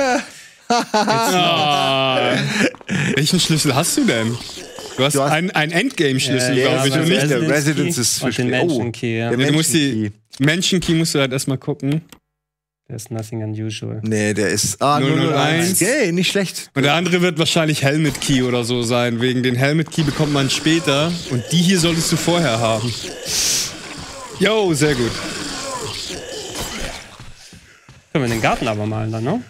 Welchen Schlüssel hast du denn? Du hast einen Endgame-Schlüssel, glaube ich, und nicht der Residence ist und den Mansion Key, ja. Du musst die Mansion Key musst du halt erstmal gucken. There's nothing unusual. Nee, der ist 001. Okay, nicht schlecht. Und der andere wird wahrscheinlich Helmet Key oder so sein. Wegen den Helmet Key bekommt man später. Und die hier solltest du vorher haben. Jo, sehr gut. Können wir den Garten aber malen dann, ne?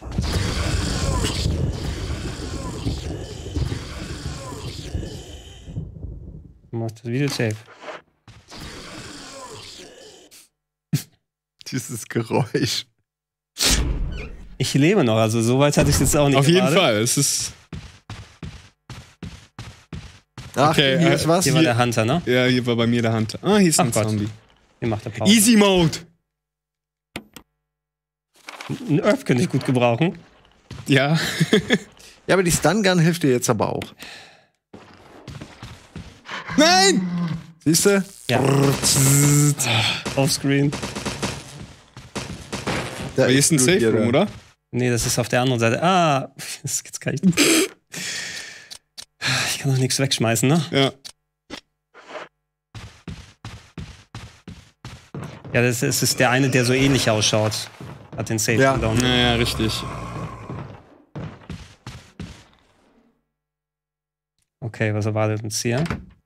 Macht das Video safe. Dieses Geräusch. Ich lebe noch, also so weit hatte ich es jetzt auch nicht. Auf jeden erwartet. Fall, es ist. Ach, Okay, hier ist was. Hier war der Hunter, ne? Ja, hier war bei mir der Hunter. Ah, hier ist ein Gott. Zombie. Hier macht der Pause. Easy Mode. Ein Earth könnte ich gut gebrauchen. Ja. Ja, aber die Stun-Gun hilft dir jetzt aber auch. Nein! Siehst du? Ja. Offscreen. Da Hier ist ein Safe Room, oder? Nee, das ist auf der anderen Seite. Ah, das geht's gar nicht. Ich kann doch nichts wegschmeißen, ne? Ja. Ja, das ist der eine, der so ähnlich ausschaut. Hat den Safe Ja. Down. Ja, richtig. Okay, was erwartet uns hier?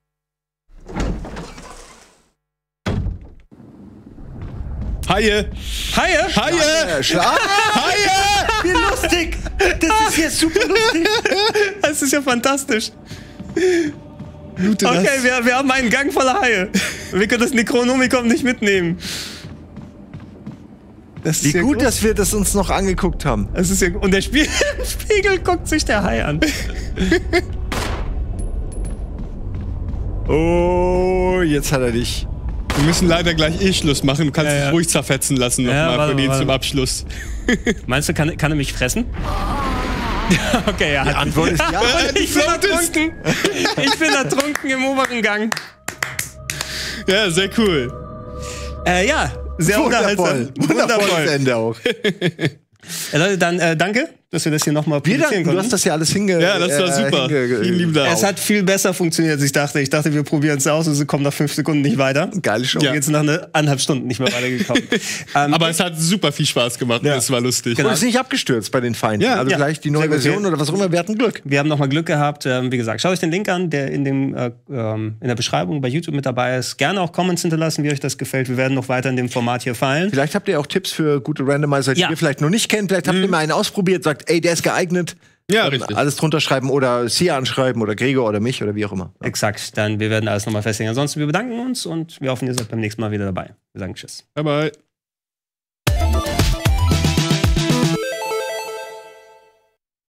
Haie! Haie! Haie! Schlag! Haie! Wie lustig! Das ist ja super lustig! Das ist ja fantastisch! Okay, wir haben einen Gang voller Haie. Wir können das Necronomicon nicht mitnehmen. Das ist Wie ja gut, groß. dass wir das uns noch angeguckt haben. Das ist ja, und der Spiegel guckt sich der Hai an. Oh, jetzt hat er dich. Wir müssen leider gleich Schluss machen. Du kannst dich ruhig zerfetzen lassen nochmal warte, von ihm warte. zum Abschluss. Meinst du, kann er mich fressen? Okay, ja. Die Antwort ist ja. Ich bin ertrunken. Ich bin ertrunken im oberen Gang. Ja, sehr cool. Ja, sehr unterhaltsam. Wundervolles Ende auch. Leute, dann danke, dass wir das hier nochmal Wir publizieren danken, du konnten. hast das ja alles Ja, das war super. Vielen lieben Dank. Es hat viel besser funktioniert, als ich dachte. Ich dachte, wir probieren es aus und sie kommen nach 5 Sekunden nicht weiter. Geile Show. Und jetzt nach 1,5 Stunden nicht mehr weitergekommen. Aber es hat super viel Spaß gemacht. Ja. Es war lustig. Und es ist nicht abgestürzt bei den Feinden. Ja, also ja. gleich die neue Sehr gut. Version oder was auch immer, wir hatten Glück. Wir haben nochmal Glück gehabt. Wie gesagt, schaut euch den Link an, der in der Beschreibung bei YouTube mit dabei ist. Gerne auch Comments hinterlassen, wie euch das gefällt. Wir werden noch weiter in dem Format hier fallen. Vielleicht habt ihr auch Tipps für gute Randomizer, die Ja. ihr vielleicht noch nicht kennt. Vielleicht habt ihr mal einen ausprobiert, sagt, ey, der ist geeignet. Ja, Dann richtig. alles drunter schreiben oder Sia anschreiben oder Gregor oder mich oder wie auch immer. Exakt. Dann wir werden alles nochmal festlegen. Ansonsten, wir bedanken uns und wir hoffen, ihr seid beim nächsten Mal wieder dabei. Wir sagen Tschüss. Bye, bye.